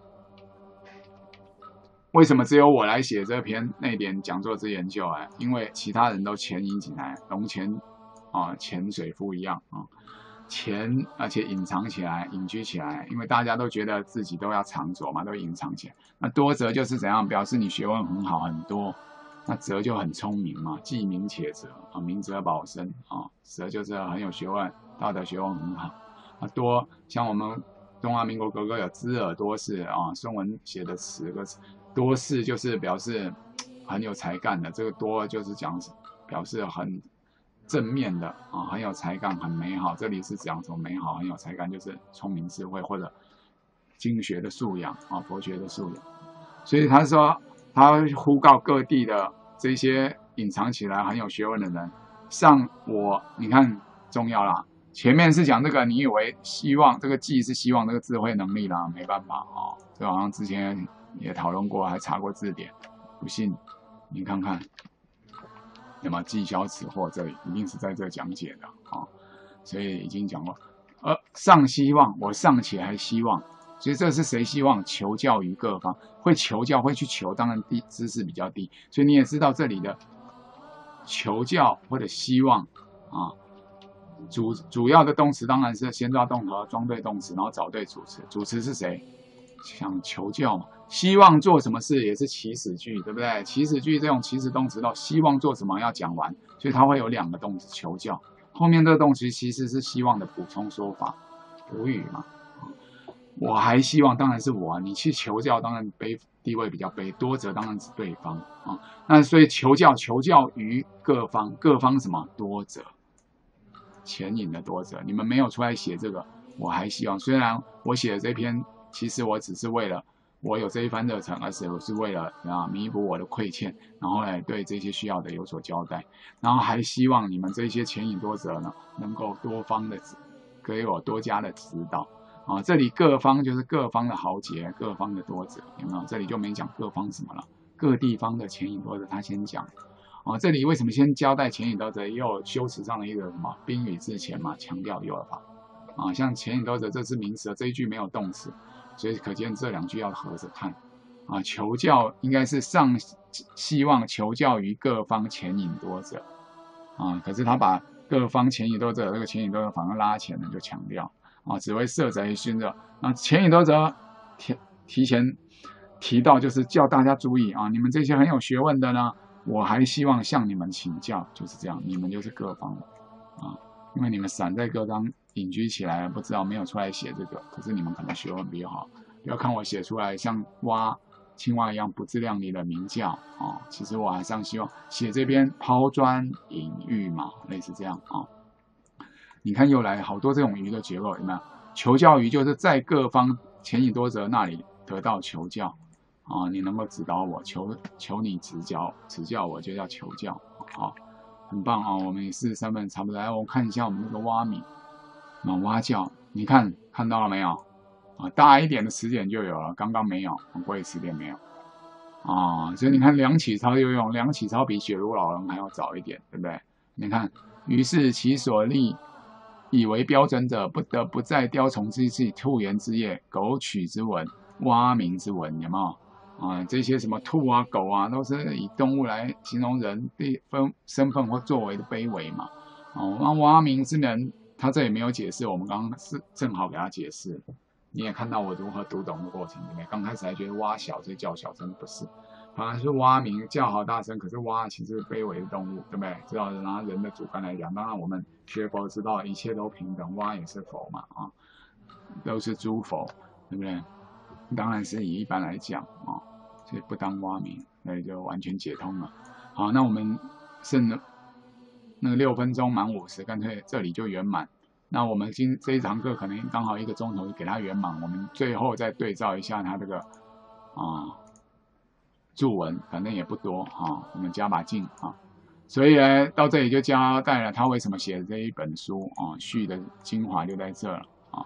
为什么只有我来写这篇内典讲座之研究啊？因为其他人都潜隐起来，龙潜啊，潜水夫一样啊。潜，而且隐藏起来，隐居起来，因为大家都觉得自己都要藏着嘛，都隐藏起来。那多则就是怎样，表示你学问很好很多，那则就很聪明嘛，既明且哲啊，明哲保身啊，哲就是很有学问，道德学问很好。啊，多像我们中华民国格格有知尔多识啊，孙文写的十个多识就是表示很有才干的，这个多就是讲表示很正面的啊，很有才干，很美好。这里是讲什么美好？很有才干，就是聪明智慧或者经学的素养啊，佛学的素养。所以他说，他呼告各地的这些隐藏起来很有学问的人，上我你看重要啦。前面是讲这个，你以为希望这个记是希望这个智慧能力啦，没办法啊，这好像之前也讨论过，还查过字典，不信你看看。有没有记消此祸？这里一定是在这讲解的啊，所以已经讲过。而尚希望，我尚且还希望，所以这是谁希望？求教于各方，会求教，会去求，当然低知识比较低，所以你也知道这里的求教或者希望啊，主主要的动词当然是先抓动词，装对动词，然后找对主词。主词是谁？想求教嘛，希望做什么事也是祈使句，对不对？祈使句这种祈使动词到希望做什么要讲完，所以它会有两个动词求教。后面这个动词其实是希望的补充说法，补语嘛。我还希望，当然是我，你去求教，当然卑地位比较卑，多则当然是对方啊。那所以求教，求教于各方，各方什么多则，前引的多则，你们没有出来写这个，我还希望，虽然我写的这篇。其实我只是为了我有这一番热忱，而且我是为了啊弥补我的亏欠，然后来对这些需要的有所交代，然后还希望你们这些前引多者呢，能够多方的给我多加的指导啊。这里各方就是各方的豪杰，各方的多者，有没有？这里就没讲各方什么了，各地方的前引多者他先讲啊。这里为什么先交代前引多者？也有修辞上的一个什么宾语之前嘛，强调有了吧？啊，像前引多者这是名词，这一句没有动词。所以可见这两句要合着看啊，求教应该是上希望求教于各方前引多者啊，可是他把各方前引多者这个前引多者反而拉前了，就强调啊，只为色贼熏着。那前引多者提提前提到，就是叫大家注意啊，你们这些很有学问的呢，我还希望向你们请教，就是这样，你们就是各方的啊。因为你们散在各方隐居起来，不知道没有出来写这个，可是你们可能学问比较好。不要看我写出来像蛙青蛙一样不自量力的鸣叫啊，其实我还是希望写这边抛砖引玉嘛，类似这样啊。你看又来好多这种鱼的结构，有没有？求教鱼就是在各方前引多者那里得到求教啊，你能够指导我，求求你指教指教我，就叫求教啊。很棒啊、哦！我们也是三分差不多。来，我看一下我们那个蛙鸣，啊，蛙叫，你看看到了没有？啊，大一点的词典就有了，刚刚没有，国语词典没有。啊，所以你看梁启超游泳，梁启超比雪如老人还要早一点，对不对？你看，于是其所立以为标准者，不得不在雕虫之际、兔言之业、狗曲之文、蛙鸣之文，有没有？啊，这些什么兔啊、狗啊，都是以动物来形容人的分身份或作为的卑微嘛。哦，那蛙鸣之人，他这里没有解释，我们刚刚是正好给他解释。你也看到我如何读懂的过程，对不对？刚开始还觉得蛙小，所以叫小，真的不是，反而是蛙鸣叫好大声。可是蛙其实是卑微的动物，对不对？知道拿人的主观来讲，当然我们学佛知道一切都平等，蛙也是佛嘛，啊，都是诸佛，对不对？当然是以一般来讲啊。所以不当蛙鸣，所以就完全解通了。好，那我们剩了那个六分钟满五十，干脆这里就圆满。那我们今这一堂课可能刚好一个钟头给它圆满，我们最后再对照一下它这个啊注文，反正也不多啊，我们加把劲啊。所以呢，到这里就交代了他为什么写这一本书啊，序的精华就在这了啊。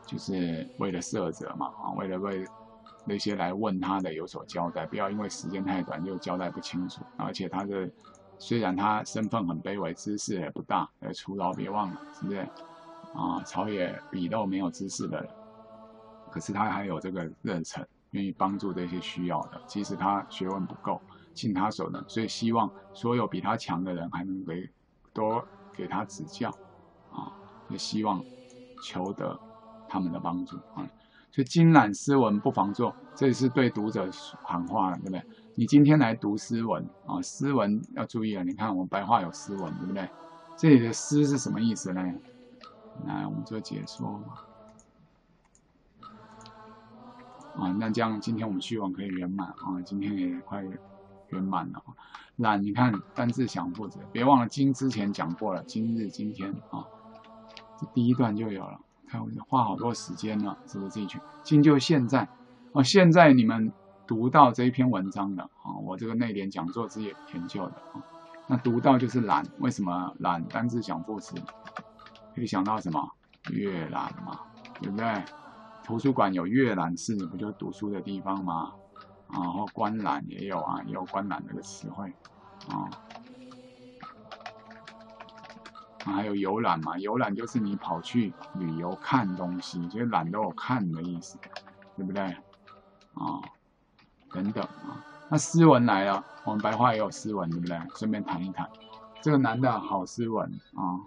就是为了摄者嘛，啊，为了为那些来问他的有所交代，不要因为时间太短就交代不清楚。而且他的虽然他身份很卑微，知识也不大，呃，除劳别忘了，是不是？啊，朝野比都没有知识的人，可是他还有这个热忱，愿意帮助这些需要的，即使他学问不够，尽他所能，所以希望所有比他强的人还能给多给他指教，啊，也希望求得他们的帮助啊。所以经览诗文不妨做，这是对读者喊话了，对不对？你今天来读诗文啊，诗文要注意了。你看我们白话有诗文，对不对？这里的诗是什么意思呢？来，我们做解说嘛。啊，那这样今天我们序文可以圆满啊，今天也快圆满了。览，你看单字想副词，别忘了今之前讲过了，今日今天啊，这第一段就有了。看我花好多时间了，是不是自己去？今就现在啊，现在你们读到这一篇文章的啊，我这个内联讲座之研究的啊，那读到就是览，为什么览单字想副词？可以想到什么？阅览嘛，对不对？图书馆有阅览室，不就是读书的地方吗？然后观览也有啊，也有观览这个词汇啊。还有游览嘛，游览就是你跑去旅游看东西，所以览都有看的意思，对不对？啊，等等啊。那诗文来了，我们白话也有诗文，对不对？顺便谈一谈这个男的好诗文啊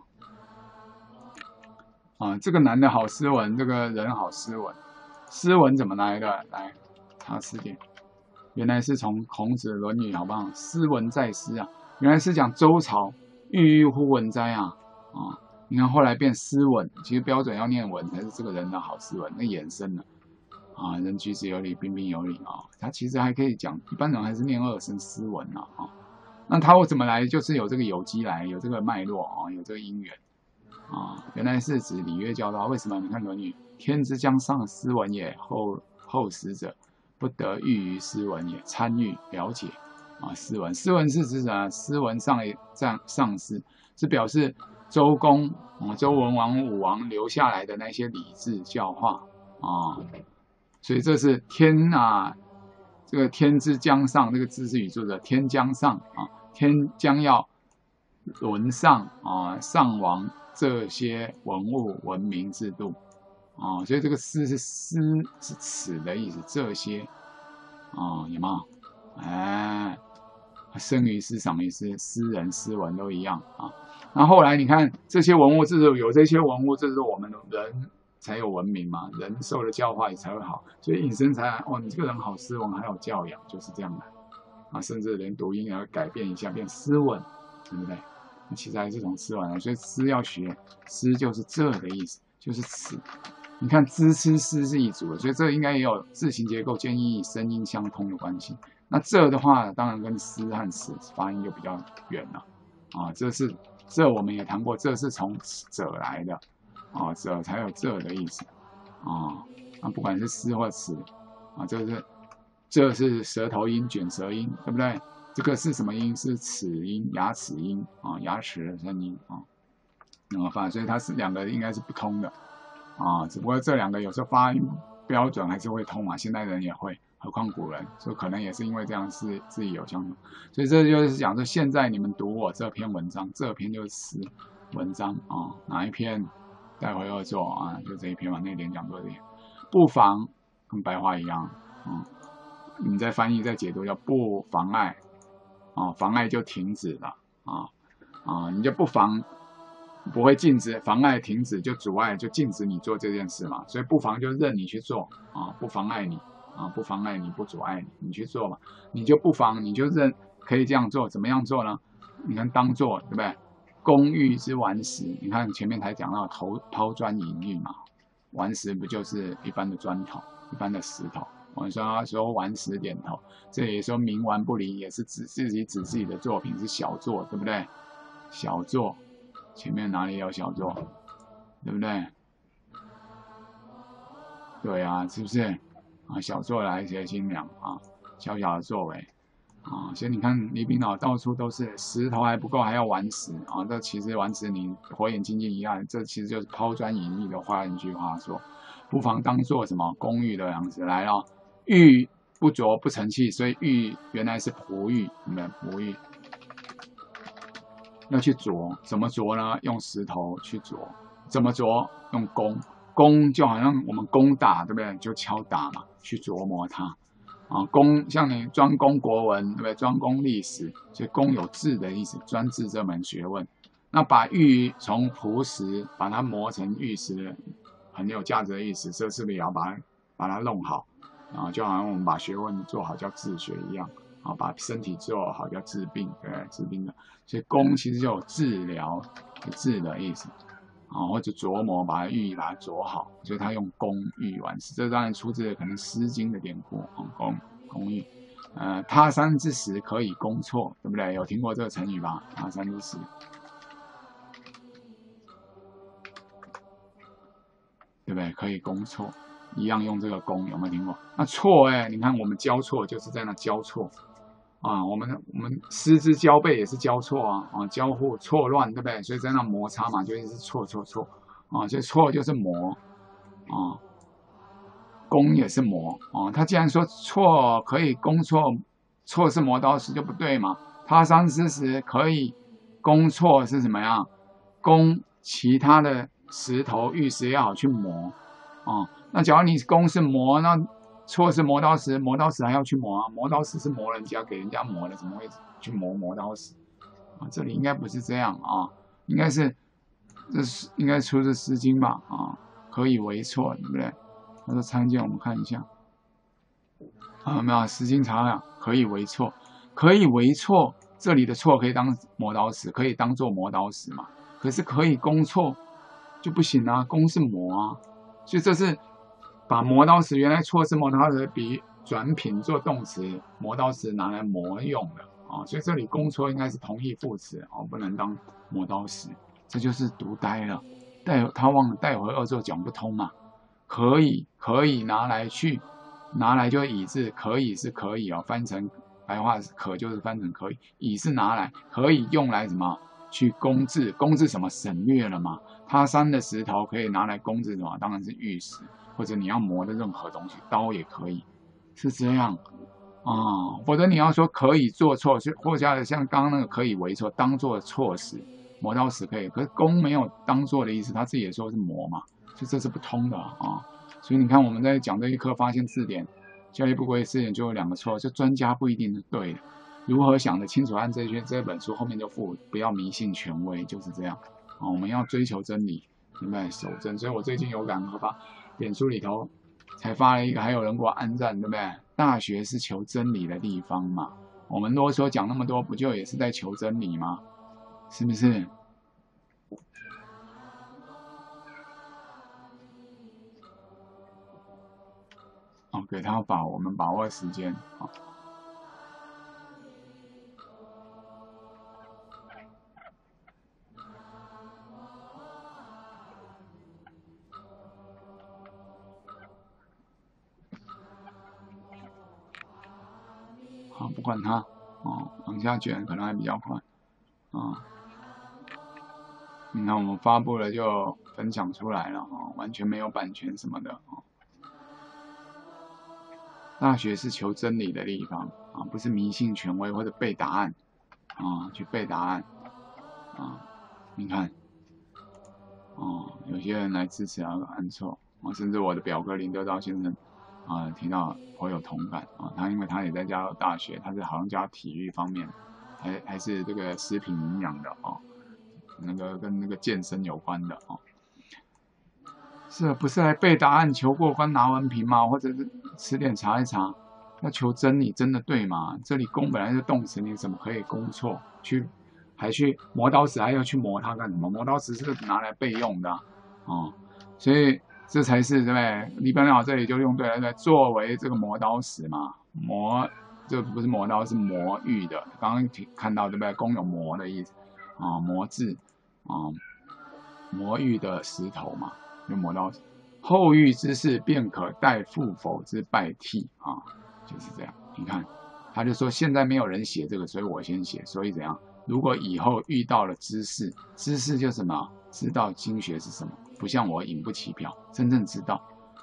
啊，这个男的好诗文，这个人好诗文，诗文怎么来的？来查词典，原来是从孔子《论语》，好不好？诗文在诗啊，原来是讲周朝郁郁乎文哉啊。啊，你看后来变诗文，其实标准要念文才是这个人的好诗文，那衍生了啊，人举止有礼，彬彬有礼啊，他其实还可以讲，一般人还是念二声诗文啊，啊，那他怎么来？就是有这个有机来，有这个脉络啊，有这个因缘啊，原来是指礼乐教导。为什么？你看《论语》，天之将上诗文也，后后识者不得喻于诗文也，参与了解啊，诗文，诗文是指什么？诗文上上上诗，是表示周公啊，周文王、武王留下来的那些礼制教化啊，所以这是天啊，这个天之将上，这个字是语助的，天将上啊，天将要轮上啊，上王这些文物、文明制度啊，所以这个诗是诗是此的意思，这些啊，有没有？哎，生于诗，赏于诗，诗人、诗文都一样啊。那后来你看这些文物，这是有这些文物，这是我们人才有文明嘛，人受了教化也才会好，所以引申才来哦，你这个人好诗文，还有教养，就是这样的啊，甚至连读音也要改变一下，变诗文，对不对？其实还是从诗文来，所以诗要学，诗就是这的意思，就是此。你看支吃诗是一组的，所以这应该也有字形结构、间意、声音相通的关系。那这的话，当然跟诗和此发音就比较远了啊，这是。这我们也谈过，这是从者来的啊，者才有这的意思啊。那不管是诗或词啊，这是这是舌头音、卷舌音，对不对？这个是什么音？是齿音、牙齿音啊，牙齿的声音啊，那么发，所以它是两个应该是不通的啊。只不过这两个有时候发音标准还是会通嘛，现代人也会。何况古人，所以可能也是因为这样是自己有相同，所以这就是讲说，现在你们读我这篇文章，这篇就是诗文章啊，哪一篇待会要做啊？就这一篇嘛，那点讲座这篇，不妨跟白话一样，嗯，你在翻译在解读叫不妨碍啊，妨碍就停止了啊啊，你就不妨不会禁止，妨碍停止就阻碍就禁止你做这件事嘛，所以不妨就任你去做啊，不妨碍你。啊，不妨碍你，不阻碍你，你去做嘛，你就不妨，你就认可以这样做，怎么样做呢？你看当做对不对？工欲之顽石，你看前面才讲到投抛砖引玉嘛，顽石不就是一般的砖头，一般的石头？我们说说顽石点头，这也说冥顽不离，也是指自己指自己的作品是小作，对不对？小作，前面哪里有小作？对不对？对啊，是不是？啊，小作来学精良啊，小小的作为啊，所以你看李炳老到处都是石头还不够，还要顽石啊。这其实顽石你火眼金睛一样，这其实就是抛砖引玉的话，一句话说， 不妨当做什么公寓的样子来了。玉不浊不成器，所以玉原来是璞玉，有没有璞玉？要去琢，怎么琢呢？用石头去琢，怎么琢？用弓，弓就好像我们攻打，对不对？就敲打嘛，去琢磨它。啊，攻像你专攻国文，对不对？专攻历史，所以攻有治的意思，专治这门学问。那把玉从璞石把它磨成玉石，很有价值的意思，这是不是也要把它把它弄好？啊，就好像我们把学问做好叫治学一样，啊，把身体做好叫治病，对，治病的。所以攻其实就有治疗、治的意思。啊，或者琢磨，把玉把它琢好，所以他用工玉完事。这当然出自可能《诗经》的典故啊，工工玉。呃，他山之石可以攻错，对不对？有听过这个成语吧？他山之石，对不对？可以攻错，一样用这个攻，有没有听过？那错哎，你看我们交错就是在那交错。啊，我们我们失之交臂也是交错啊，啊，交互错乱，对不对？所以在那摩擦嘛，就一直错错错，啊，所以错就是磨，啊，攻也是磨，啊，他既然说错可以攻错，错是磨刀石就不对嘛。他山之石可以攻错是什么样？攻其他的石头、玉石也好去磨，啊，那假如你攻是磨，那错是磨刀石，磨刀石还要去磨啊？磨刀石是磨人家，给人家磨的，怎么会去磨磨刀石啊？这里应该不是这样啊，应该是这是应该出自《诗经》吧？啊，可以为错，对不对？他说参见，我们看一下啊，有没有《诗经》查了，可以为错，可以为错，这里的错可以当磨刀石，可以当做磨刀石嘛？可是可以攻错就不行啊，攻是磨啊，所以这是。把磨刀石原来错是磨刀石，比转品做动词，磨刀石拿来磨用的啊，所以这里攻错应该是同义副词哦，不能当磨刀石，这就是读呆了。待他忘了待会二作讲不通嘛，可以可以拿来去拿来就以字，可以是可以哦，翻成白话可就是翻成可以，以是拿来可以用来什么去攻治，攻治什么省略了嘛？他山的石头可以拿来攻治什么？当然是玉石。或者你要磨的任何东西，刀也可以，是这样啊。否则你要说可以做错，或者像刚刚那个可以为错，当做错时，磨刀石可以，可是弓没有当做的意思，他自己也说是磨嘛，所以这是不通的啊。所以你看我们在讲这一课发现字典，教育部规字典就有两个错，就专家不一定是对的。如何想得清楚？按这些这本书后面就附，不要迷信权威，就是这样啊。我们要追求真理，明白守真。所以我最近有感而发。脸书里头才发了一个，还有人给我按赞，对不对？大学是求真理的地方嘛，我们啰嗦讲那么多，不就也是在求真理吗？是不是？哦，给他把我们把握时间啊。好，不管它哦，往下卷可能还比较快啊。你看我们发布了就分享出来了啊，完全没有版权什么的啊。大学是求真理的地方啊，不是迷信权威或者背答案啊，去背答案啊。你看，哦，有些人来支持啊，按错啊，甚至我的表哥林德昭先生啊，提到颇有同感啊。他因为他也在加入大学，他是好像教体育方面，还还是这个食品营养的啊，那个跟那个健身有关的啊。是不是来背答案求过关拿文凭吗？或者是词典查一查？要求真理真的对吗？这里攻本来是动词，你怎么可以攻错？去还去磨刀石，还要去磨它干什么？磨刀石是拿来备用的啊，哦，所以这才是对不对？李本老这里就用对了，对，作为这个磨刀石嘛，磨这不是磨刀，是磨玉的。刚刚看到对不对？攻有磨的意思啊，磨制啊，磨玉的石头嘛。就磨刀石，后遇之事便可代复否之拜替啊，就是这样。你看，他就说现在没有人写这个，所以我先写。所以怎样？如果以后遇到了知识，知识就是什么？知道经学是什么？不像我引不起表，真正知道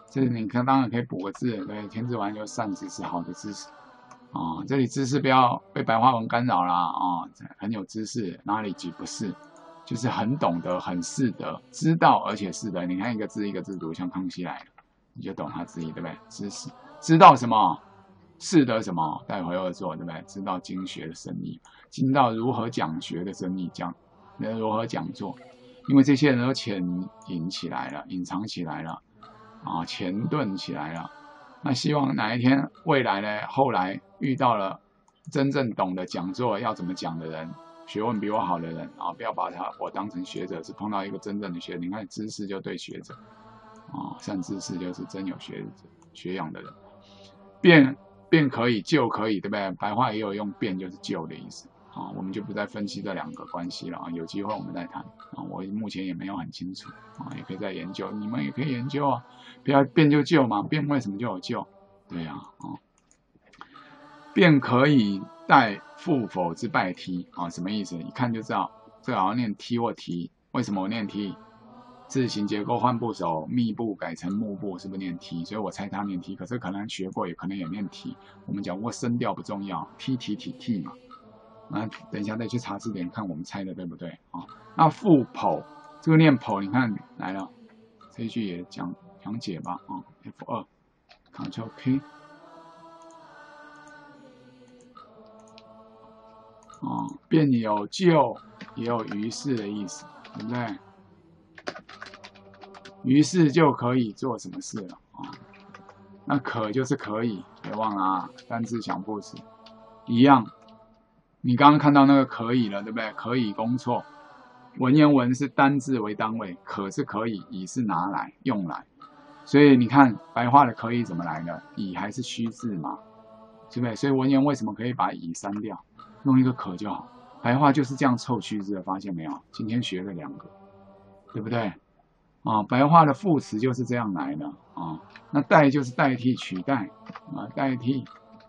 这你看当然可以补个字，对，天之丸就善知识，好的知识啊。这里知识不要被白话文干扰啦啊，很有知识，哪里即不是？就是很懂得，很识得，知道而且识得。你看一个字一个字读，像康熙来了，你就懂他字义，对不对？知识，知道什么？识得什么？待会而做，对不对？知道经学的深意，知道如何讲学的深意，讲如何讲座。因为这些人都潜隐起来了，隐藏起来了，啊，潜遁起来了。那希望哪一天未来呢？后来遇到了真正懂得讲座要怎么讲的人。学问比我好的人啊，不要把他我当成学者，是碰到一个真正的学者。你看知识就对学者啊，善知识就是真有学学养的人。变变可以，救可以，对不对？白话也有用变就是救的意思啊，我们就不再分析这两个关系了啊，有机会我们再谈啊。我目前也没有很清楚啊，也可以再研究，你们也可以研究啊。不要变就救嘛，变为什么就有救？对呀啊，变可以。代复否之败踢啊，什么意思？一看就知道，这个好像念踢或提。为什么我念踢？字形结构换部首，密部改成木部，是不是念踢？所以我猜他念踢，可是可能学过，也可能也念踢。我们讲过声调不重要，踢踢踢踢嘛。那等一下再去查字典看我们猜的对不对啊？那复剖这个念剖，你看来了，这一句也讲讲解吧啊 ，F 二 ，Ctrl K。哦，便有就也有于是的意思，对不对？于是就可以做什么事了啊、哦？那可就是可以，别忘了啊，单字想副词一样。你刚刚看到那个可以了，对不对？可以攻错，文言文是单字为单位，可是可以，以是拿来用来。所以你看白话的可以怎么来的？以还是虚字嘛，对不对？所以文言为什么可以把以删掉？用一个可就好，白话就是这样凑虚字的，发现没有？今天学了两个，对不对？啊，白话的副词就是这样来的啊。那代就是代替、取代啊，代替、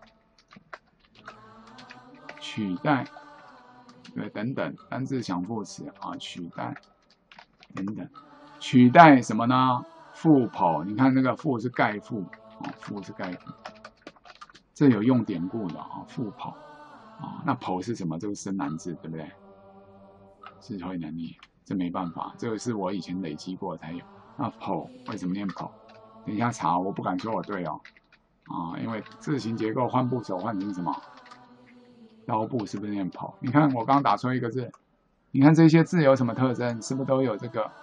取代，对，等等，单字想副词啊，取代等等，取代什么呢？复剖，你看那个复是盖复啊，复是盖复，这有用典故的啊，复剖。啊，那剖是什么？这个生难字，对不对？智慧能力，这没办法，这个是我以前累积过才有。那剖为什么念剖？等一下查，我不敢说我对哦。啊，因为字形结构换部首换成什么？刀部是不是念剖？你看我刚打错一个字，你看这些字有什么特征？是不是都有这个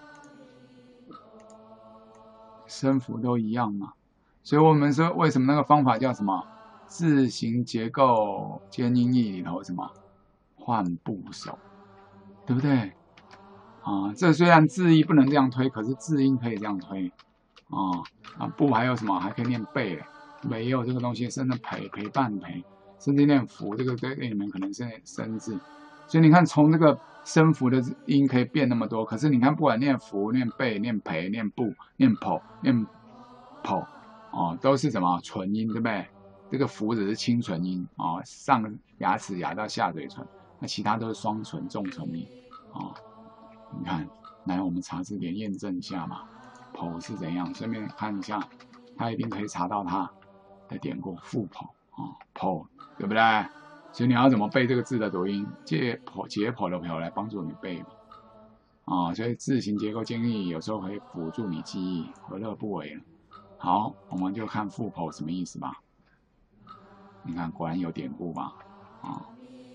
声符都一样嘛？所以我们说为什么那个方法叫什么？字形结构兼音译里头什么换部首，对不对？啊，这虽然字义不能这样推，可是字音可以这样推。啊啊，部还有什么？还可以念背嘞，没有这个东西，甚至陪陪伴陪，甚至念符，这个对你们可能是生字。所以你看，从这个声符的音可以变那么多，可是你看，不管念符、念背、念陪、念部、念剖、念剖，哦，都是什么纯音，对不对？这个符只是清纯音啊、哦，上牙齿牙到下嘴唇，那其他都是双唇、重唇音啊、哦。你看，来我们查字典验证一下嘛，剖是怎样？顺便看一下，他一定可以查到它的典故，复剖啊，剖、哦、对不对？所以你要怎么背这个字的读音？借剖解剖的剖来帮助你背嘛。啊、哦，所以字形结构建议有时候可以辅助你记忆，何乐不为？好，我们就看复剖什么意思吧。你看，果然有典故吧？啊，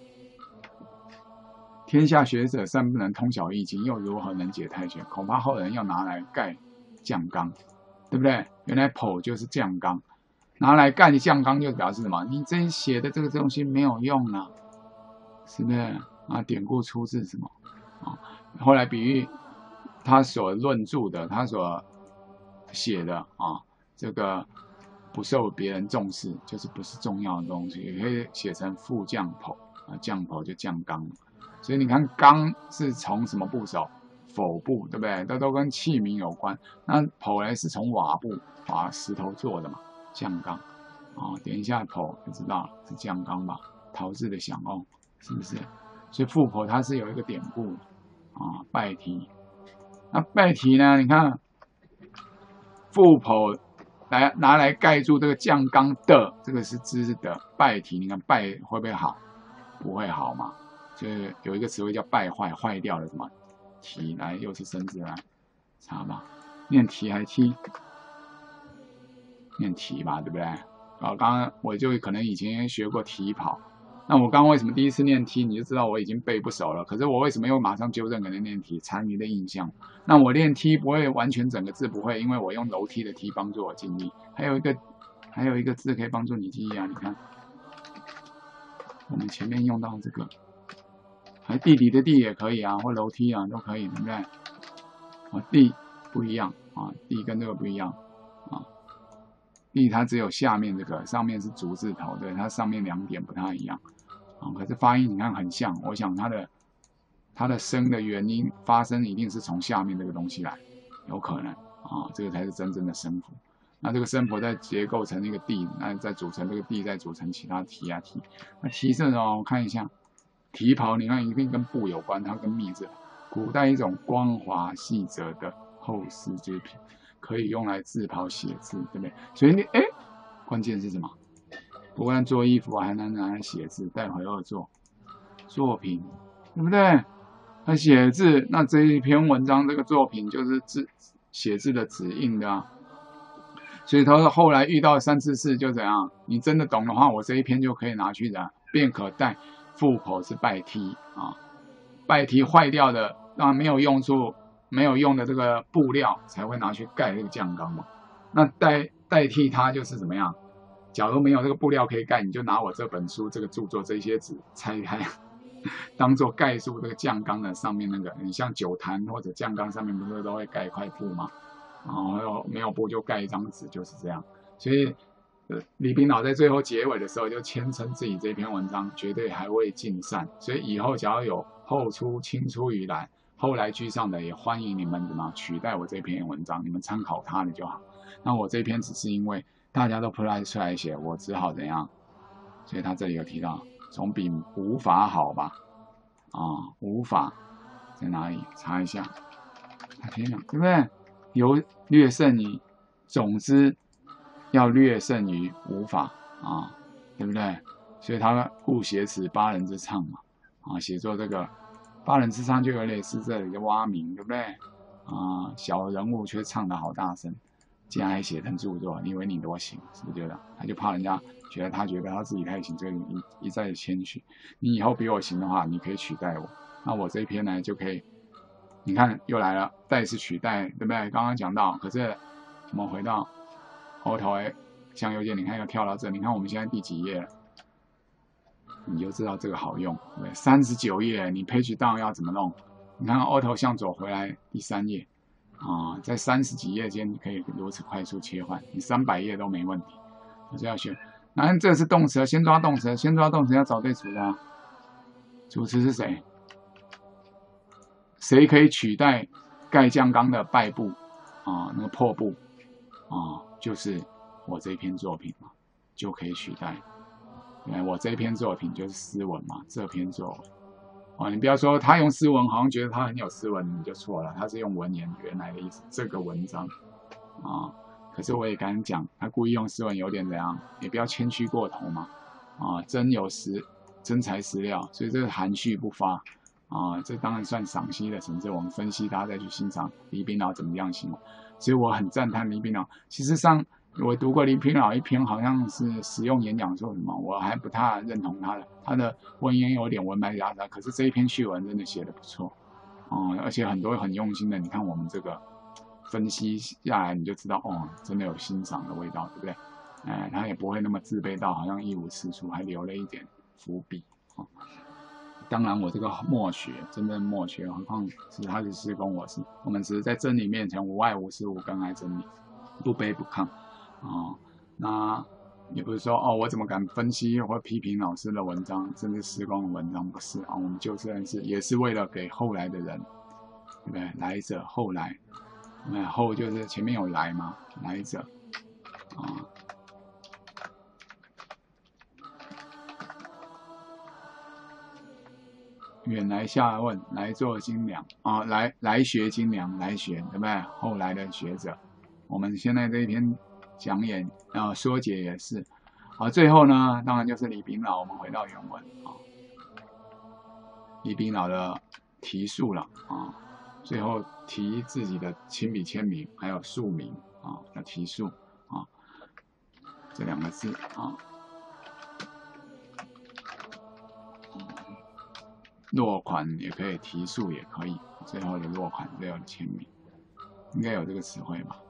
天下学者尚不能通晓易经，又如何能解太玄？恐怕后人要拿来盖酱缸，对不对？原来剖就是酱缸，拿来盖的酱缸就表示什么？你这写的这个东西没有用了，是不是？啊，典故出自什么？啊，后来比喻他所论著的，他所写的啊，这个。不受别人重视，就是不是重要的东西，也可以写成副降剖啊，降剖就降纲。所以你看，纲是从什么部首？否部，对不对？这都跟器皿有关。那剖呢是从瓦部、瓦石头做的嘛，降纲啊。点一下剖就知道了，是降纲吧？陶制的响瓮，是不是？所以复剖它是有一个典故的啊，败题。那败题呢？你看。 复剖来拿来盖住这个降纲的，这个是知的败体，你看败会不会好？不会好嘛？就是有一个词汇叫败坏，坏掉了什么？体来又是生字来查吧，念体还踢？念体吧，对不对？啊，刚刚我就可能以前学过体跑，那我刚刚为什么第一次念踢，你就知道我已经背不熟了。可是我为什么又马上纠正可能念体？残余的印象。那我练踢不会完全整个字不会，因为我用楼梯的梯帮助我记忆。还有一个，还有一个字可以帮助你记忆啊，你看，我们前面用到这个，还地底的地也可以啊，或楼梯啊都可以，对不对？啊，地不一样啊，地跟这个不一样啊。地它只有下面这个，上面是足字头，对，它上面两点不太一样啊。可是发音你看很像，我想它的它的声的原因发声一定是从下面这个东西来，有可能啊，这个才是真正的声符。那这个声符再结构成一个地，那再组成这个地，再组成其他蹄啊蹄。那蹄是哦，我看一下，蹄袍你看一定跟布有关，它跟密字，古代一种光滑细则的厚丝织品。可以用来制袍写字，对不对？所以你哎，关键是什么？不但做衣服，还能拿来写字，带回二作作品，对不对？他写字，那这一篇文章这个作品就是字写字的指印的啊。所以他后来遇到三次四就怎样？你真的懂的话，我这一篇就可以拿去的，便可带复口是败梯啊，败梯坏掉的，让没有用处。没有用的这个布料才会拿去盖这个降纲嘛，那代代替它就是怎么样？假如没有这个布料可以盖，你就拿我这本书这个著作这些纸拆开，当做盖住这个降纲的上面那个，你像酒坛或者降纲上面不是都会盖一块布吗？然后没有布就盖一张纸，就是这样。所以，呃，李炳老在最后结尾的时候就谦称自己这篇文章绝对还未尽善，所以以后只要有后出、青出于蓝。后来居上的也欢迎你们怎么取代我这篇文章，你们参考他的就好。那我这篇只是因为大家都 apply 出来写，我只好怎样？所以他这里有提到，总比无法好吧？啊，无法在哪里？查一下。天哪，对不对？有略胜于，总之要略胜于无法啊，对不对？所以他故写此八人之唱嘛，啊，写作这个。八人之唱就有类似这里的蛙鸣，对不对？啊、呃，小人物却唱得好大声，竟然还写成著作，你以为你多行？是不是觉得？他就怕人家觉得他觉得他自己太行，所以一一再谦虚。你以后比我行的话，你可以取代我。那我这一篇呢，就可以，你看又来了，代是取代，对不对？刚刚讲到，可是我们回到后头哎，像邮件，你看要跳到这，你看我们现在第几页了？你就知道这个好用，对，三十九页，你 page down 要怎么弄？你看 auto 向左回来第三页啊，在三十几页间可以如此快速切换，你三百页都没问题。我就要学，然后这是动词，先抓动词，先抓动词要找对主的、啊，主词是谁？谁可以取代盖降纲的败部啊？那个破部啊，就是我这篇作品嘛，就可以取代。我这篇作品就是斯文嘛，这篇作文哦，你不要说他用斯文，好像觉得他很有斯文，你就错了，他是用文言原来的意思。这个文章啊，可是我也敢讲，他故意用斯文有点怎样，也不要谦虚过头嘛啊，真有实，真材实料，所以这个含蓄不发啊，这当然算赏析的层次。我们分析，大家再去欣赏李炳老怎么样行。所以我很赞叹李炳老，事实上。我读过李炳老一篇，好像是实用演讲说什么，我还不太认同他的，他的文言有点文白杂杂，可是这一篇序文真的写得不错，哦、嗯，而且很多很用心的，你看我们这个分析下来，你就知道，哦，真的有欣赏的味道，对不对？哎，他也不会那么自卑到好像一无是处，还留了一点伏笔，哦。当然，我这个默学，真正默学，何况是他是师公，我是，我们只是在真理面前无爱无私无根爱真理，不卑不亢。哦，那也不是说哦，我怎么敢分析或批评老师的文章，甚至师公的文章，不是啊、哦。我们就事论事，也是为了给后来的人，对不对？来者后来，那后就是前面有来嘛，来者啊、哦。远来下问，来做精良啊、哦，来来学精良，来学，对不对？后来的学者我们现在这一篇讲演呃说解也是。好，最后呢，当然就是李炳老，我们回到原文啊，李炳老的题述了啊，最后提自己的亲笔签名，还有署名啊的题述啊，这两个字啊，落款也可以，题述也可以，最后的落款，最后的签名，应该有这个词汇吧？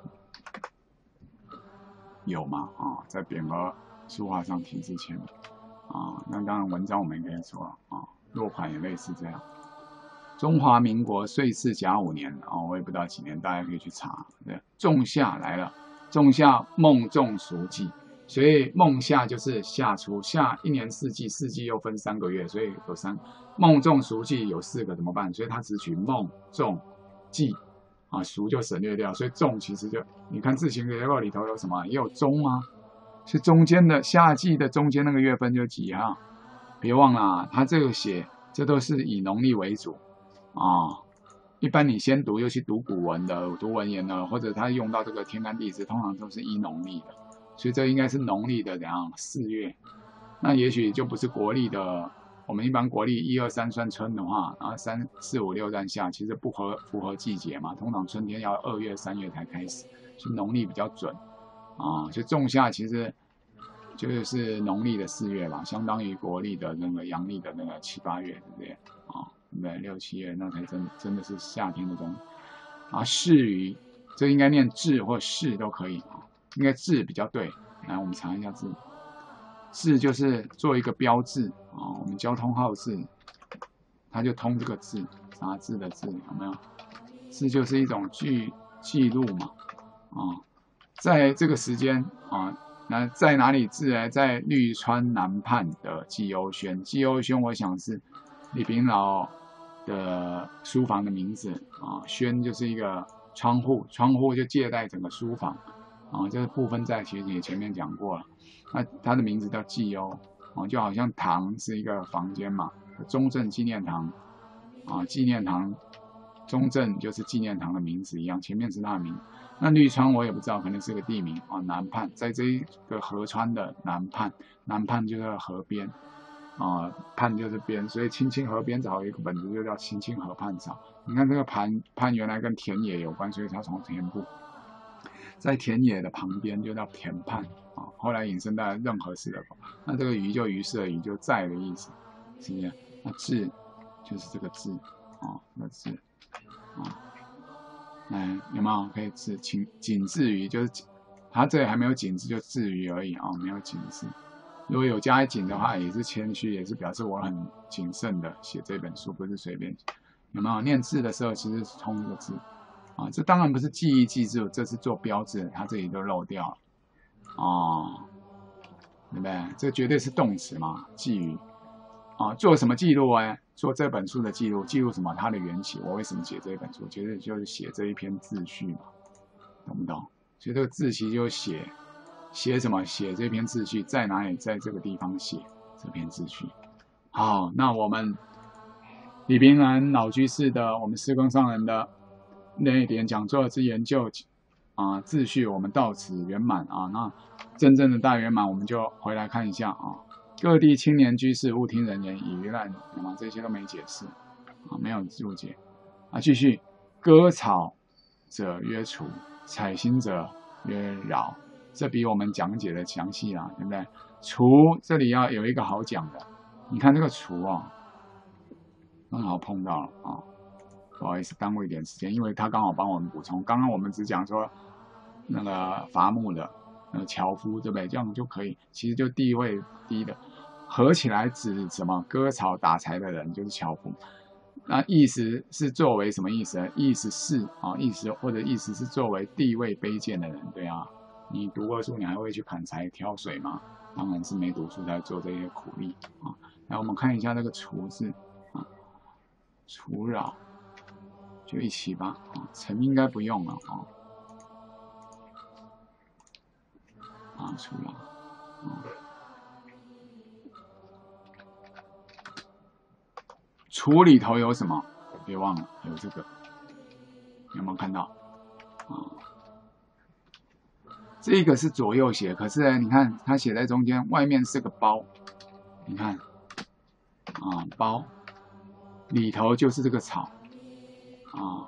有吗？啊，在匾额书画上题字签名啊，那当然文章我们也可以说啊，落款也类似这样。中华民国岁次甲午年啊，我也不知道几年，大家可以去查。对，仲夏来了，仲夏孟仲暑季，所以孟夏就是夏初，夏一年四季，四季又分三个月，所以有三。孟仲暑季有四个怎么办？所以它只取孟仲季。啊，暑就省略掉，所以仲其实就你看字形结构里头有什么？也有中啊，是中间的夏季的中间那个月份就几啊？别忘了、啊，它这个写这都是以农历为主啊。一般你先读，尤其读古文的、读文言的，或者他用到这个天干地支，通常都是依农历的，所以这应该是农历的怎样四月？那也许就不是国历的。我们一般国历一二三算春的话，然后三四五六占夏，其实不合符合季节嘛。通常春天要二月三月才开始，所以农历比较准啊。所以仲夏其实就是农历的四月吧，相当于国历的那个阳历的那个七八月，对不对啊？对不对？六七月那才真真的是夏天的东西啊。是鱼，这应该念至或是都可以啊，应该至比较对。来，我们查一下字。字就是做一个标志啊，我们交通号志，它就通这个字，杂志的字有没有？字就是一种记记录嘛，啊，在这个时间啊，那在哪里治呢？在绿川南畔的季欧轩，季欧轩我想是李炳老的书房的名字啊，轩就是一个窗户，窗户就借贷整个书房啊，这个部分在其实也前面讲过了。那它的名字叫季欧啊，就好像堂是一个房间嘛，中正纪念堂啊，纪念堂中正就是纪念堂的名字一样，前面是它的名字。那绿川我也不知道，可能是个地名啊。南畔在这一个河川的南畔，南畔就是河边啊，畔就是边，所以青青河边草有一个本子就叫青青河畔草。你看这个畔畔原来跟田野有关，所以它从田部。在田野的旁边就叫田畔啊，后来引申到任何事的，那这个鱼就鱼是的鱼，就在的意思，是不是？那至就是这个至啊，那至啊，哎，有没有可以至仅仅至于就是它这里还没有仅字，就至于而已啊，没有仅字。如果有加谨的话，也是谦虚，也是表示我很谨慎的写这本书，不是随便。有没有念字的时候，其实是通这个字。啊，这当然不是记忆记住，这是做标志，它这里都漏掉了，哦，对不对？这绝对是动词嘛，记忆啊，做什么记录哎？做这本书的记录，记录什么？它的缘起，我为什么写这本书？其实就是写这一篇自序嘛，懂不懂？所以这个字其实就写写什么？写这篇自序在哪里？在这个地方写这篇自序。好，那我们李炳南老居士的，我们施工上人的。那一点讲座之研究啊，秩序我们到此圆满啊。那真正的大圆满，我们就回来看一下啊。各地青年居士、务听人言以愚滥，那么这些都没解释啊，没有注解啊。继续，割草者曰除，采薪者曰饶，这比我们讲解的详细啊，对不对？除这里要有一个好讲的，你看这个除啊，刚好碰到了啊。不好意思，耽误一点时间，因为他刚好帮我们补充。刚刚我们只讲说那个伐木的、那个樵夫，对不对？这样就可以，其实就地位低的，合起来指什么？割草打柴的人就是樵夫。那意思是作为什么意思呢？意思是啊，意思或者意思是作为地位卑贱的人，对啊。你读过书，你还会去砍柴挑水吗？当然是没读书才做这些苦力啊。来，我们看一下这个除字啊，除扰。就一起吧，啊，成应该不用了啊，啊，除了，啊，除里头有什么？别忘了有这个，有没有看到？啊， 这个是左右写，可是呢，你看它写在中间，外面是个包，你看啊，包里头就是这个草啊，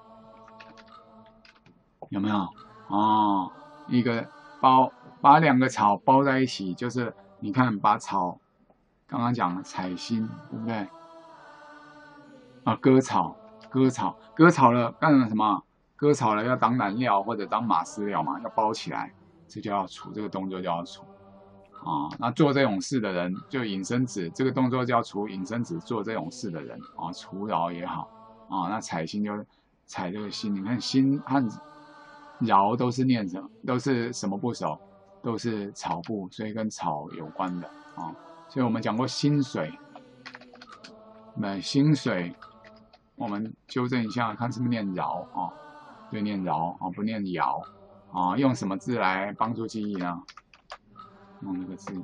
有没有？哦，一个包把两个草包在一起，就是你看把草刚刚讲的采心，对不对？啊，割草，割草，割草了干了什么？割草了要当燃料或者当马饲料嘛，要包起来，这就要除，这个动作就要除。啊，那做这种事的人，就引申指这个动作叫除，引申指做这种事的人啊，除饶也好啊，那采心就采这个心，你看心和饶都是念什么，都是什么部首？都是草部，所以跟草有关的啊。所以我们讲过薪水，那薪水，我们纠正一下，看是不是念饶啊？对，念饶啊，不念尧啊。用什么字来帮助记忆呢？用这个字，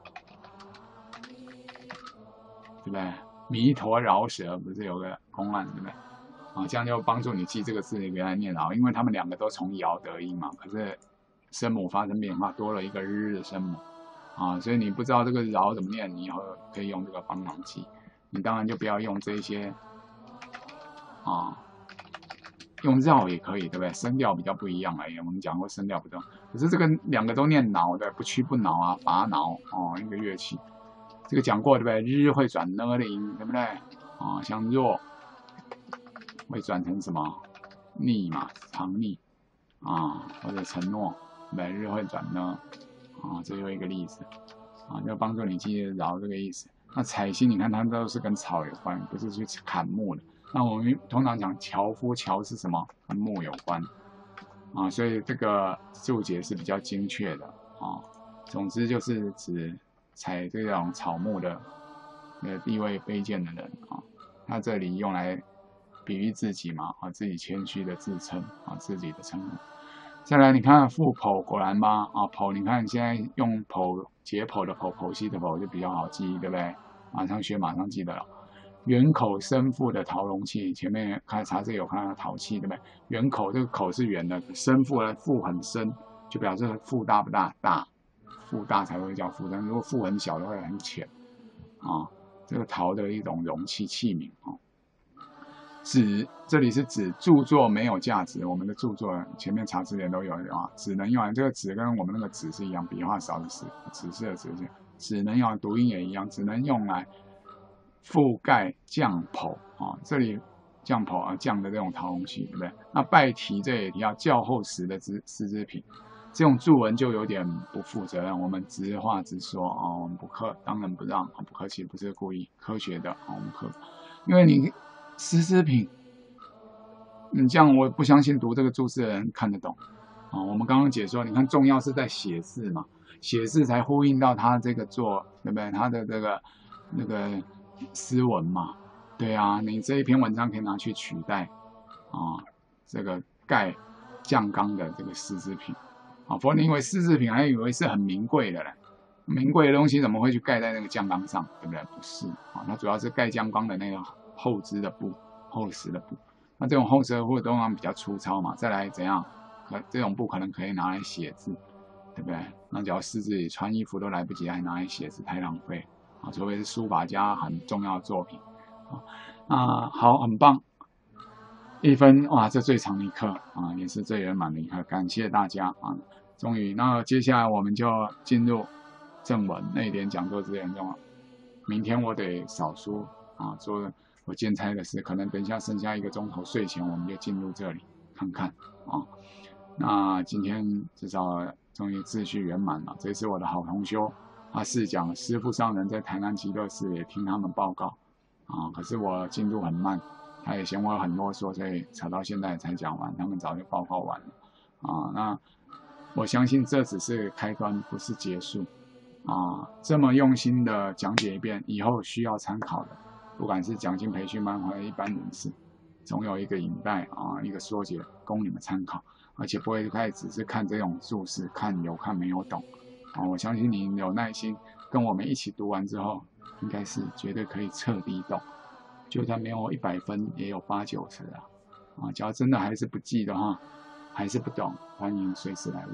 对不对？弥陀饶舌不是有个公案，对不对？啊，这样就帮助你记这个字，你原来念饶，因为他们两个都从尧得音嘛，可是声母发生变化，多了一个日的声母啊，所以你不知道这个饶怎么念，你以后可以用这个帮忙记。你当然就不要用这些啊，用绕也可以，对不对？声调比较不一样而已。我们讲过声调不同，可是这个两个都念挠的，不屈不挠啊，拔挠哦，一个乐器。这个讲过对不对？日会转呢的音，对不对？啊，像若会转成什么逆嘛，长逆啊，或者承诺，对，日会转呢啊，这又一个例子啊，就帮助你记得饶这个意思。那采心，你看它都是跟草有关，不是去砍木的。那我们通常讲樵夫，樵是什么？跟木有关啊，所以这个注解是比较精确的啊。总之就是指采这种草木的呃地位卑贱的人啊，他这里用来比喻自己嘛啊，自己谦虚的自称啊，自己的称呼。再来，你看复剖果然吧啊，剖你看现在用剖解剖的剖，剖析的剖就比较好记，对不对？马上学，马上记得了。圆口深腹的陶容器，前面看查字有看到陶器，对不对？圆口这个口是圆的，深腹呢腹很深，就表示腹大不大？大，腹大才会叫腹深。如果腹很小的会很浅啊。这个陶的一种容器器皿啊。纸这里是指著作没有价值，我们的著作前面查字典都有啊，只能用来这个纸跟我们那个纸是一样，笔画少的纸，纸是的纸，只能用来读音也一样，只能用来覆盖降剖啊，这里降剖啊降的这种陶容器，对不对？那拜题这也提到较后时的丝织品，这种注文就有点不负责任，我们直话直说啊，我们不客，当仁不让，不客气，不是故意，科学的啊，我们客，因为你丝织品，你这样我不相信读这个注释的人看得懂啊。我们刚刚解说，你看重要是在写字嘛，写字才呼应到他这个做，对不对？他的这个那个诗文嘛，对啊，你这一篇文章可以拿去取代啊，这个盖酱缸的这个丝织品啊，否则你以为丝织品还以为是很名贵的嘞，名贵的东西怎么会去盖在那个酱缸上，对不对？不是啊，它主要是盖酱缸的那个厚织的布，厚实的布。那这种厚实的布通常比较粗糙嘛，再来怎样？可这种布可能可以拿来写字，对不对？那只要狮子里穿衣服都来不及，还拿来写字，太浪费啊！除非是书法家很重要的作品啊。啊，好，很棒，一分哇，这最长的一课啊，也是最圆满的一课，感谢大家啊！终于，那接下来我们就进入正文那一点讲座之严重了。明天我得扫书啊，做我兼差的事，可能等一下剩下一个钟头睡前我们就进入这里看看啊。那今天至少终于秩序圆满了。这是我的好同修，他是讲师父上人在台南极乐寺也听他们报告啊，可是我进度很慢，他也嫌我很啰嗦，所以扯到现在才讲完，他们早就报告完了啊。那我相信这只是开端，不是结束啊。这么用心的讲解一遍，以后需要参考的。不管是奖金培训班或者一般人士，总有一个引带啊，一个缩解供你们参考，而且不会太只是看这种注释，看有看没有懂啊。我相信你有耐心跟我们一起读完之后，应该是绝对可以彻底懂，就算没有一百分，也有八九成啊。啊，只要真的还是不记的话，还是不懂，欢迎随时来问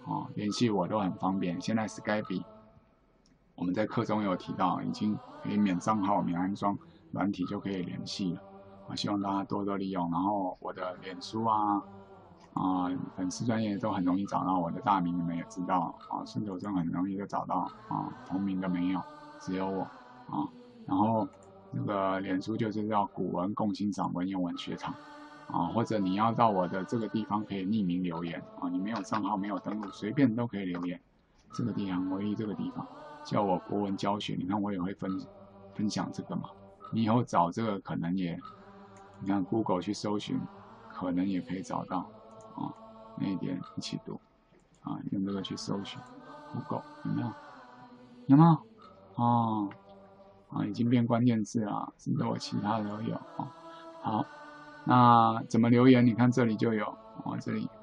哦，联系我都很方便。现在 Skype 我们在课中有提到，已经可以免账号、免安装软体就可以联系了。啊，希望大家多多利用。然后我的脸书啊啊、呃、粉丝专业都很容易找到我的大名，你们也知道啊，顺手证很容易就找到啊，同名的没有，只有我啊。然后那个脸书就是叫古文共欣赏文言文学堂。啊，或者你要到我的这个地方可以匿名留言啊，你没有账号没有登录，随便都可以留言。这个地方唯一这个地方叫我国文教学，你看我也会分分享这个嘛。你以后找这个可能也，你看 Google 去搜寻，可能也可以找到啊。那一点一起读啊，用这个去搜寻 Google 有没有？有没有？哦啊，已经变关键字了，甚至我其他的都有啊。好。那怎么留言？你看这里就有哦，这里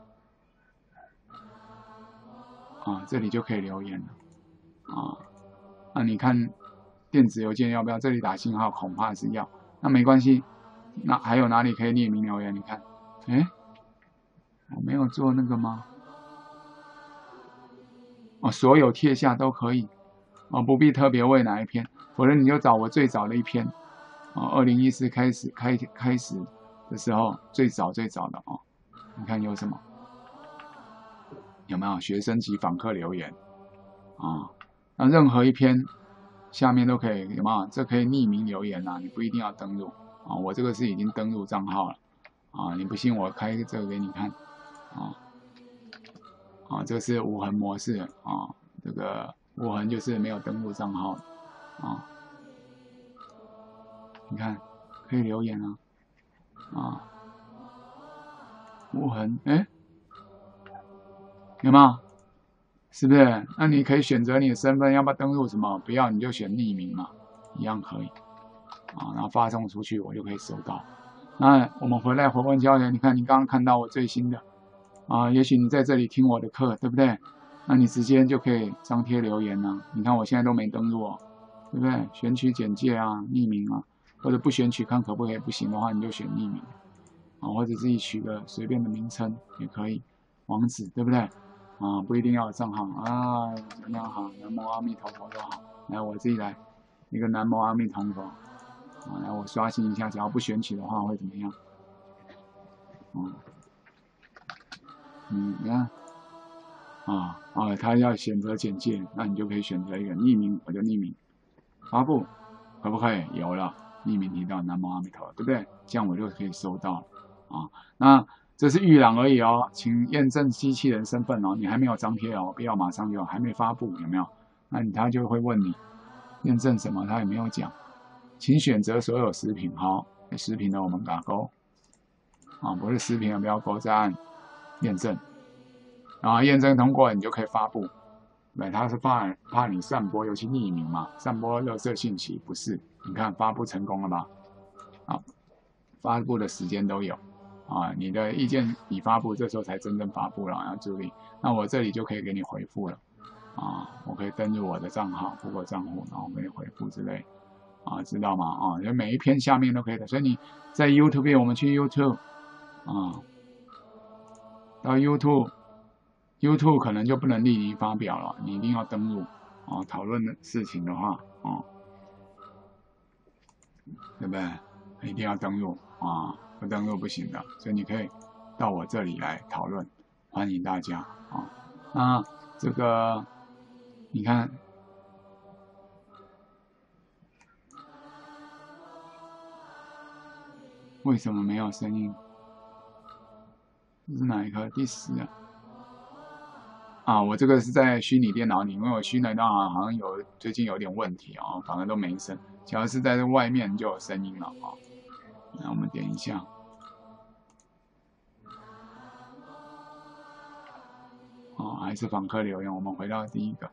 啊，这里就可以留言了啊。那你看电子邮件要不要？这里打信号恐怕是要，那没关系。那还有哪里可以匿名留言？你看，哎，我没有做那个吗？哦，所有贴下都可以哦，不必特别为哪一篇，否则你就找我最早的一篇哦，二零一四开始开开始。的时候最早最早的哦，你看有什么？有没有学生及访客留言啊？那任何一篇下面都可以，有没有？这可以匿名留言啊，你不一定要登录啊。我这个是已经登录账号了啊，你不信我开这个给你看啊啊，这个是无痕模式啊，这个无痕就是没有登录账号啊。你看可以留言啊。啊，无痕，哎，有没有？是不是？那你可以选择你的身份，要不要登录什么？不要你就选匿名嘛，一样可以。啊，然后发送出去，我就可以收到。那我们回来回问教练，你看你刚刚看到我最新的，啊，也许你在这里听我的课，对不对？那你直接就可以张贴留言啊。你看我现在都没登录哦，对不对？选取简介啊，匿名啊，或者不选取看可不可以，不行的话你就选匿名。啊，或者自己取个随便的名称也可以，网址对不对？啊，不一定要有账号啊，怎么样好？南无阿弥陀佛都好。来，我自己来一个南无阿弥陀佛。啊，来我刷新一下，只要不选取的话会怎么样？嗯，嗯，你看，啊啊，他要选择简介，那你就可以选择一个匿名，我就匿名。发布可不可以？有了，匿名提到南无阿弥陀佛，对不对？这样我就可以收到了。啊，那这是预览而已哦，请验证机器人身份哦，你还没有张贴哦，不要马上就还没发布，有没有？那他就会问你验证什么，他也没有讲，请选择所有食品，好，食品的我们打勾，啊，不是食品的不要勾，再按验证，然后验证通过，你就可以发布。对，他是怕怕你散播，尤其匿名嘛，散播垃圾信息，不是？你看发布成功了吧？啊，发布的时间都有。啊，你的意见已发布，这时候才真正发布了，要注意。那我这里就可以给你回复了，啊，我可以登录我的账号、谷歌账户，然后给你回复之类，啊，知道吗？啊，就每一篇下面都可以的。所以你在 YouTube， 我们去 YouTube， 啊，到 YouTube，YouTube 可能就不能立即发表了，你一定要登录，啊，讨论的事情的话，啊，对不对？一定要登录啊。不登录不行的，所以你可以到我这里来讨论，欢迎大家啊。那这个你看，为什么没有声音？这是哪一颗？第十啊？啊，我这个是在虚拟电脑里，因为我虚拟电脑好像有最近有点问题啊，反而都没声。假如是在这外面就有声音了啊。那我们点一下。哦，还是访客留言。我们回到第一个，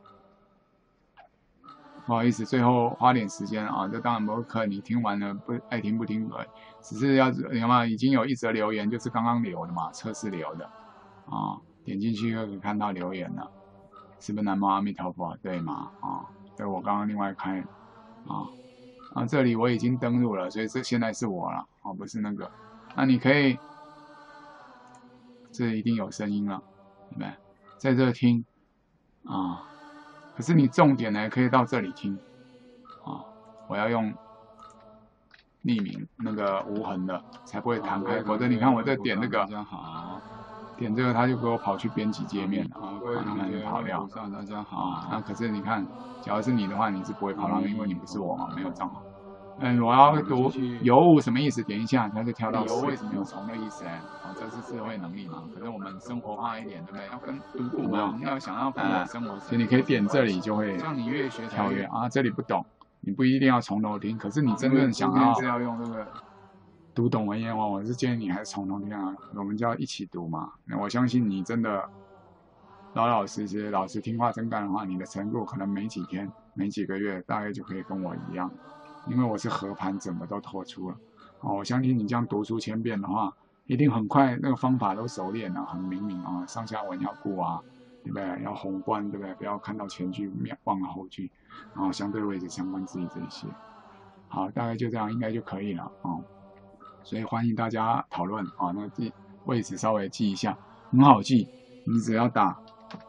不好意思，最后花点时间啊。这当然不可，你听完了不爱听不听而已，只是要有没有已经有一则留言，就是刚刚留的嘛，测试留的啊。点进去就可以看到留言了，是不是南无阿弥陀佛？对吗？啊，对，我刚刚另外开啊。啊，这里我已经登录了，所以这现在是我了，哦，不是那个。那你可以，这一定有声音了，对不对？ 在这听啊，可是你重点呢可以到这里听啊，我要用匿名那个无痕的才不会弹开，否则你看我这点这个，大家好，点这个它就给我跑去编辑界面了啊，你看就跑掉。大家好，那可是你看，假如是你的话，你是不会跑到，因为你不是我嘛，没有账号。嗯，我要读有物什么意思？点一下，它就跳到有为什么有虫的意思？哎，哦，这是智慧能力嘛？可是我们生活化一点，对不对？要跟读古嘛，要想要跟我生活，所以你可以点这里就会，像你越学跳跃啊，这里不懂，你不一定要从头听，可是你真正想要是要用这个读懂文言文，我是建议你还是从头听啊，我们就要一起读嘛。那我相信你真的老老实实、老实听话真干的话，你的程度可能没几天、没几个月，大概就可以跟我一样。因为我是和盘整个都拖出了，哦，我相信你这样读书千遍的话，一定很快那个方法都熟练了，很灵敏啊，上下文要顾啊，对不对？要宏观，对不对？不要看到前句忘了后句，然后相对位置、相关字义这一些，好，大概就这样应该就可以了啊、哦。所以欢迎大家讨论啊，那记位置稍微记一下，很好记，你只要打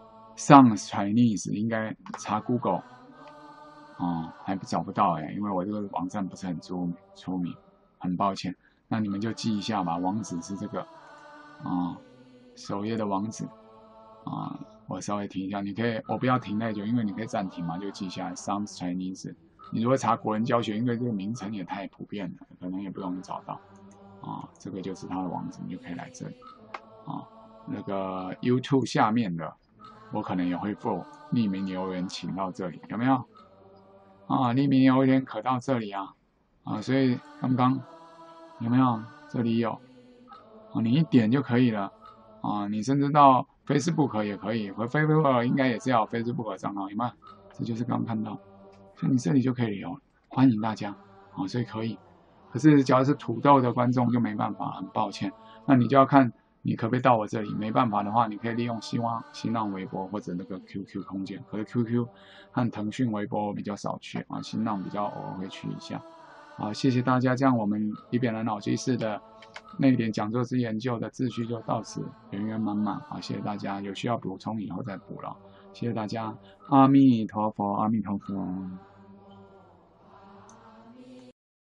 Sounds Chinese， 应该查 Google。哦，还找不到哎、欸，因为我这个网站不是很出出名，很抱歉。那你们就记一下吧，网址是这个，啊、哦，首页的网址，啊、哦，我稍微停一下，你可以，我不要停太久，因为你可以暂停嘛，就记下来。Sounds Chinese， 你如果查国人教学，因为这个名称也太普遍了，可能也不容易找到，啊、哦，这个就是它的网址，你就可以来这里，啊、哦，那个 YouTube 下面的，我可能也会附匿名留言，请到这里，有没有？啊，匿名留言可到这里啊，啊，所以刚刚有没有？这里有，啊，你一点就可以了，啊，你甚至到 Facebook 也可以，和 Facebook 应该也是要 Facebook 账号，有吗？这就是刚刚看到，所以你这里就可以留，欢迎大家，啊，所以可以。可是只要是土豆的观众就没办法，很抱歉，那你就要看你可不可以到我这里，没办法的话，你可以利用希望新浪微博或者那个 Q Q 空间，可是 Q Q 和腾讯微博我比较少去啊，新浪比较偶尔会去一下。好，谢谢大家，这样我们李扁兰老居士的那一点讲座之研究的秩序就到此圆圆满满啊，谢谢大家，有需要补充以后再补了，谢谢大家，阿弥陀佛，阿弥陀佛。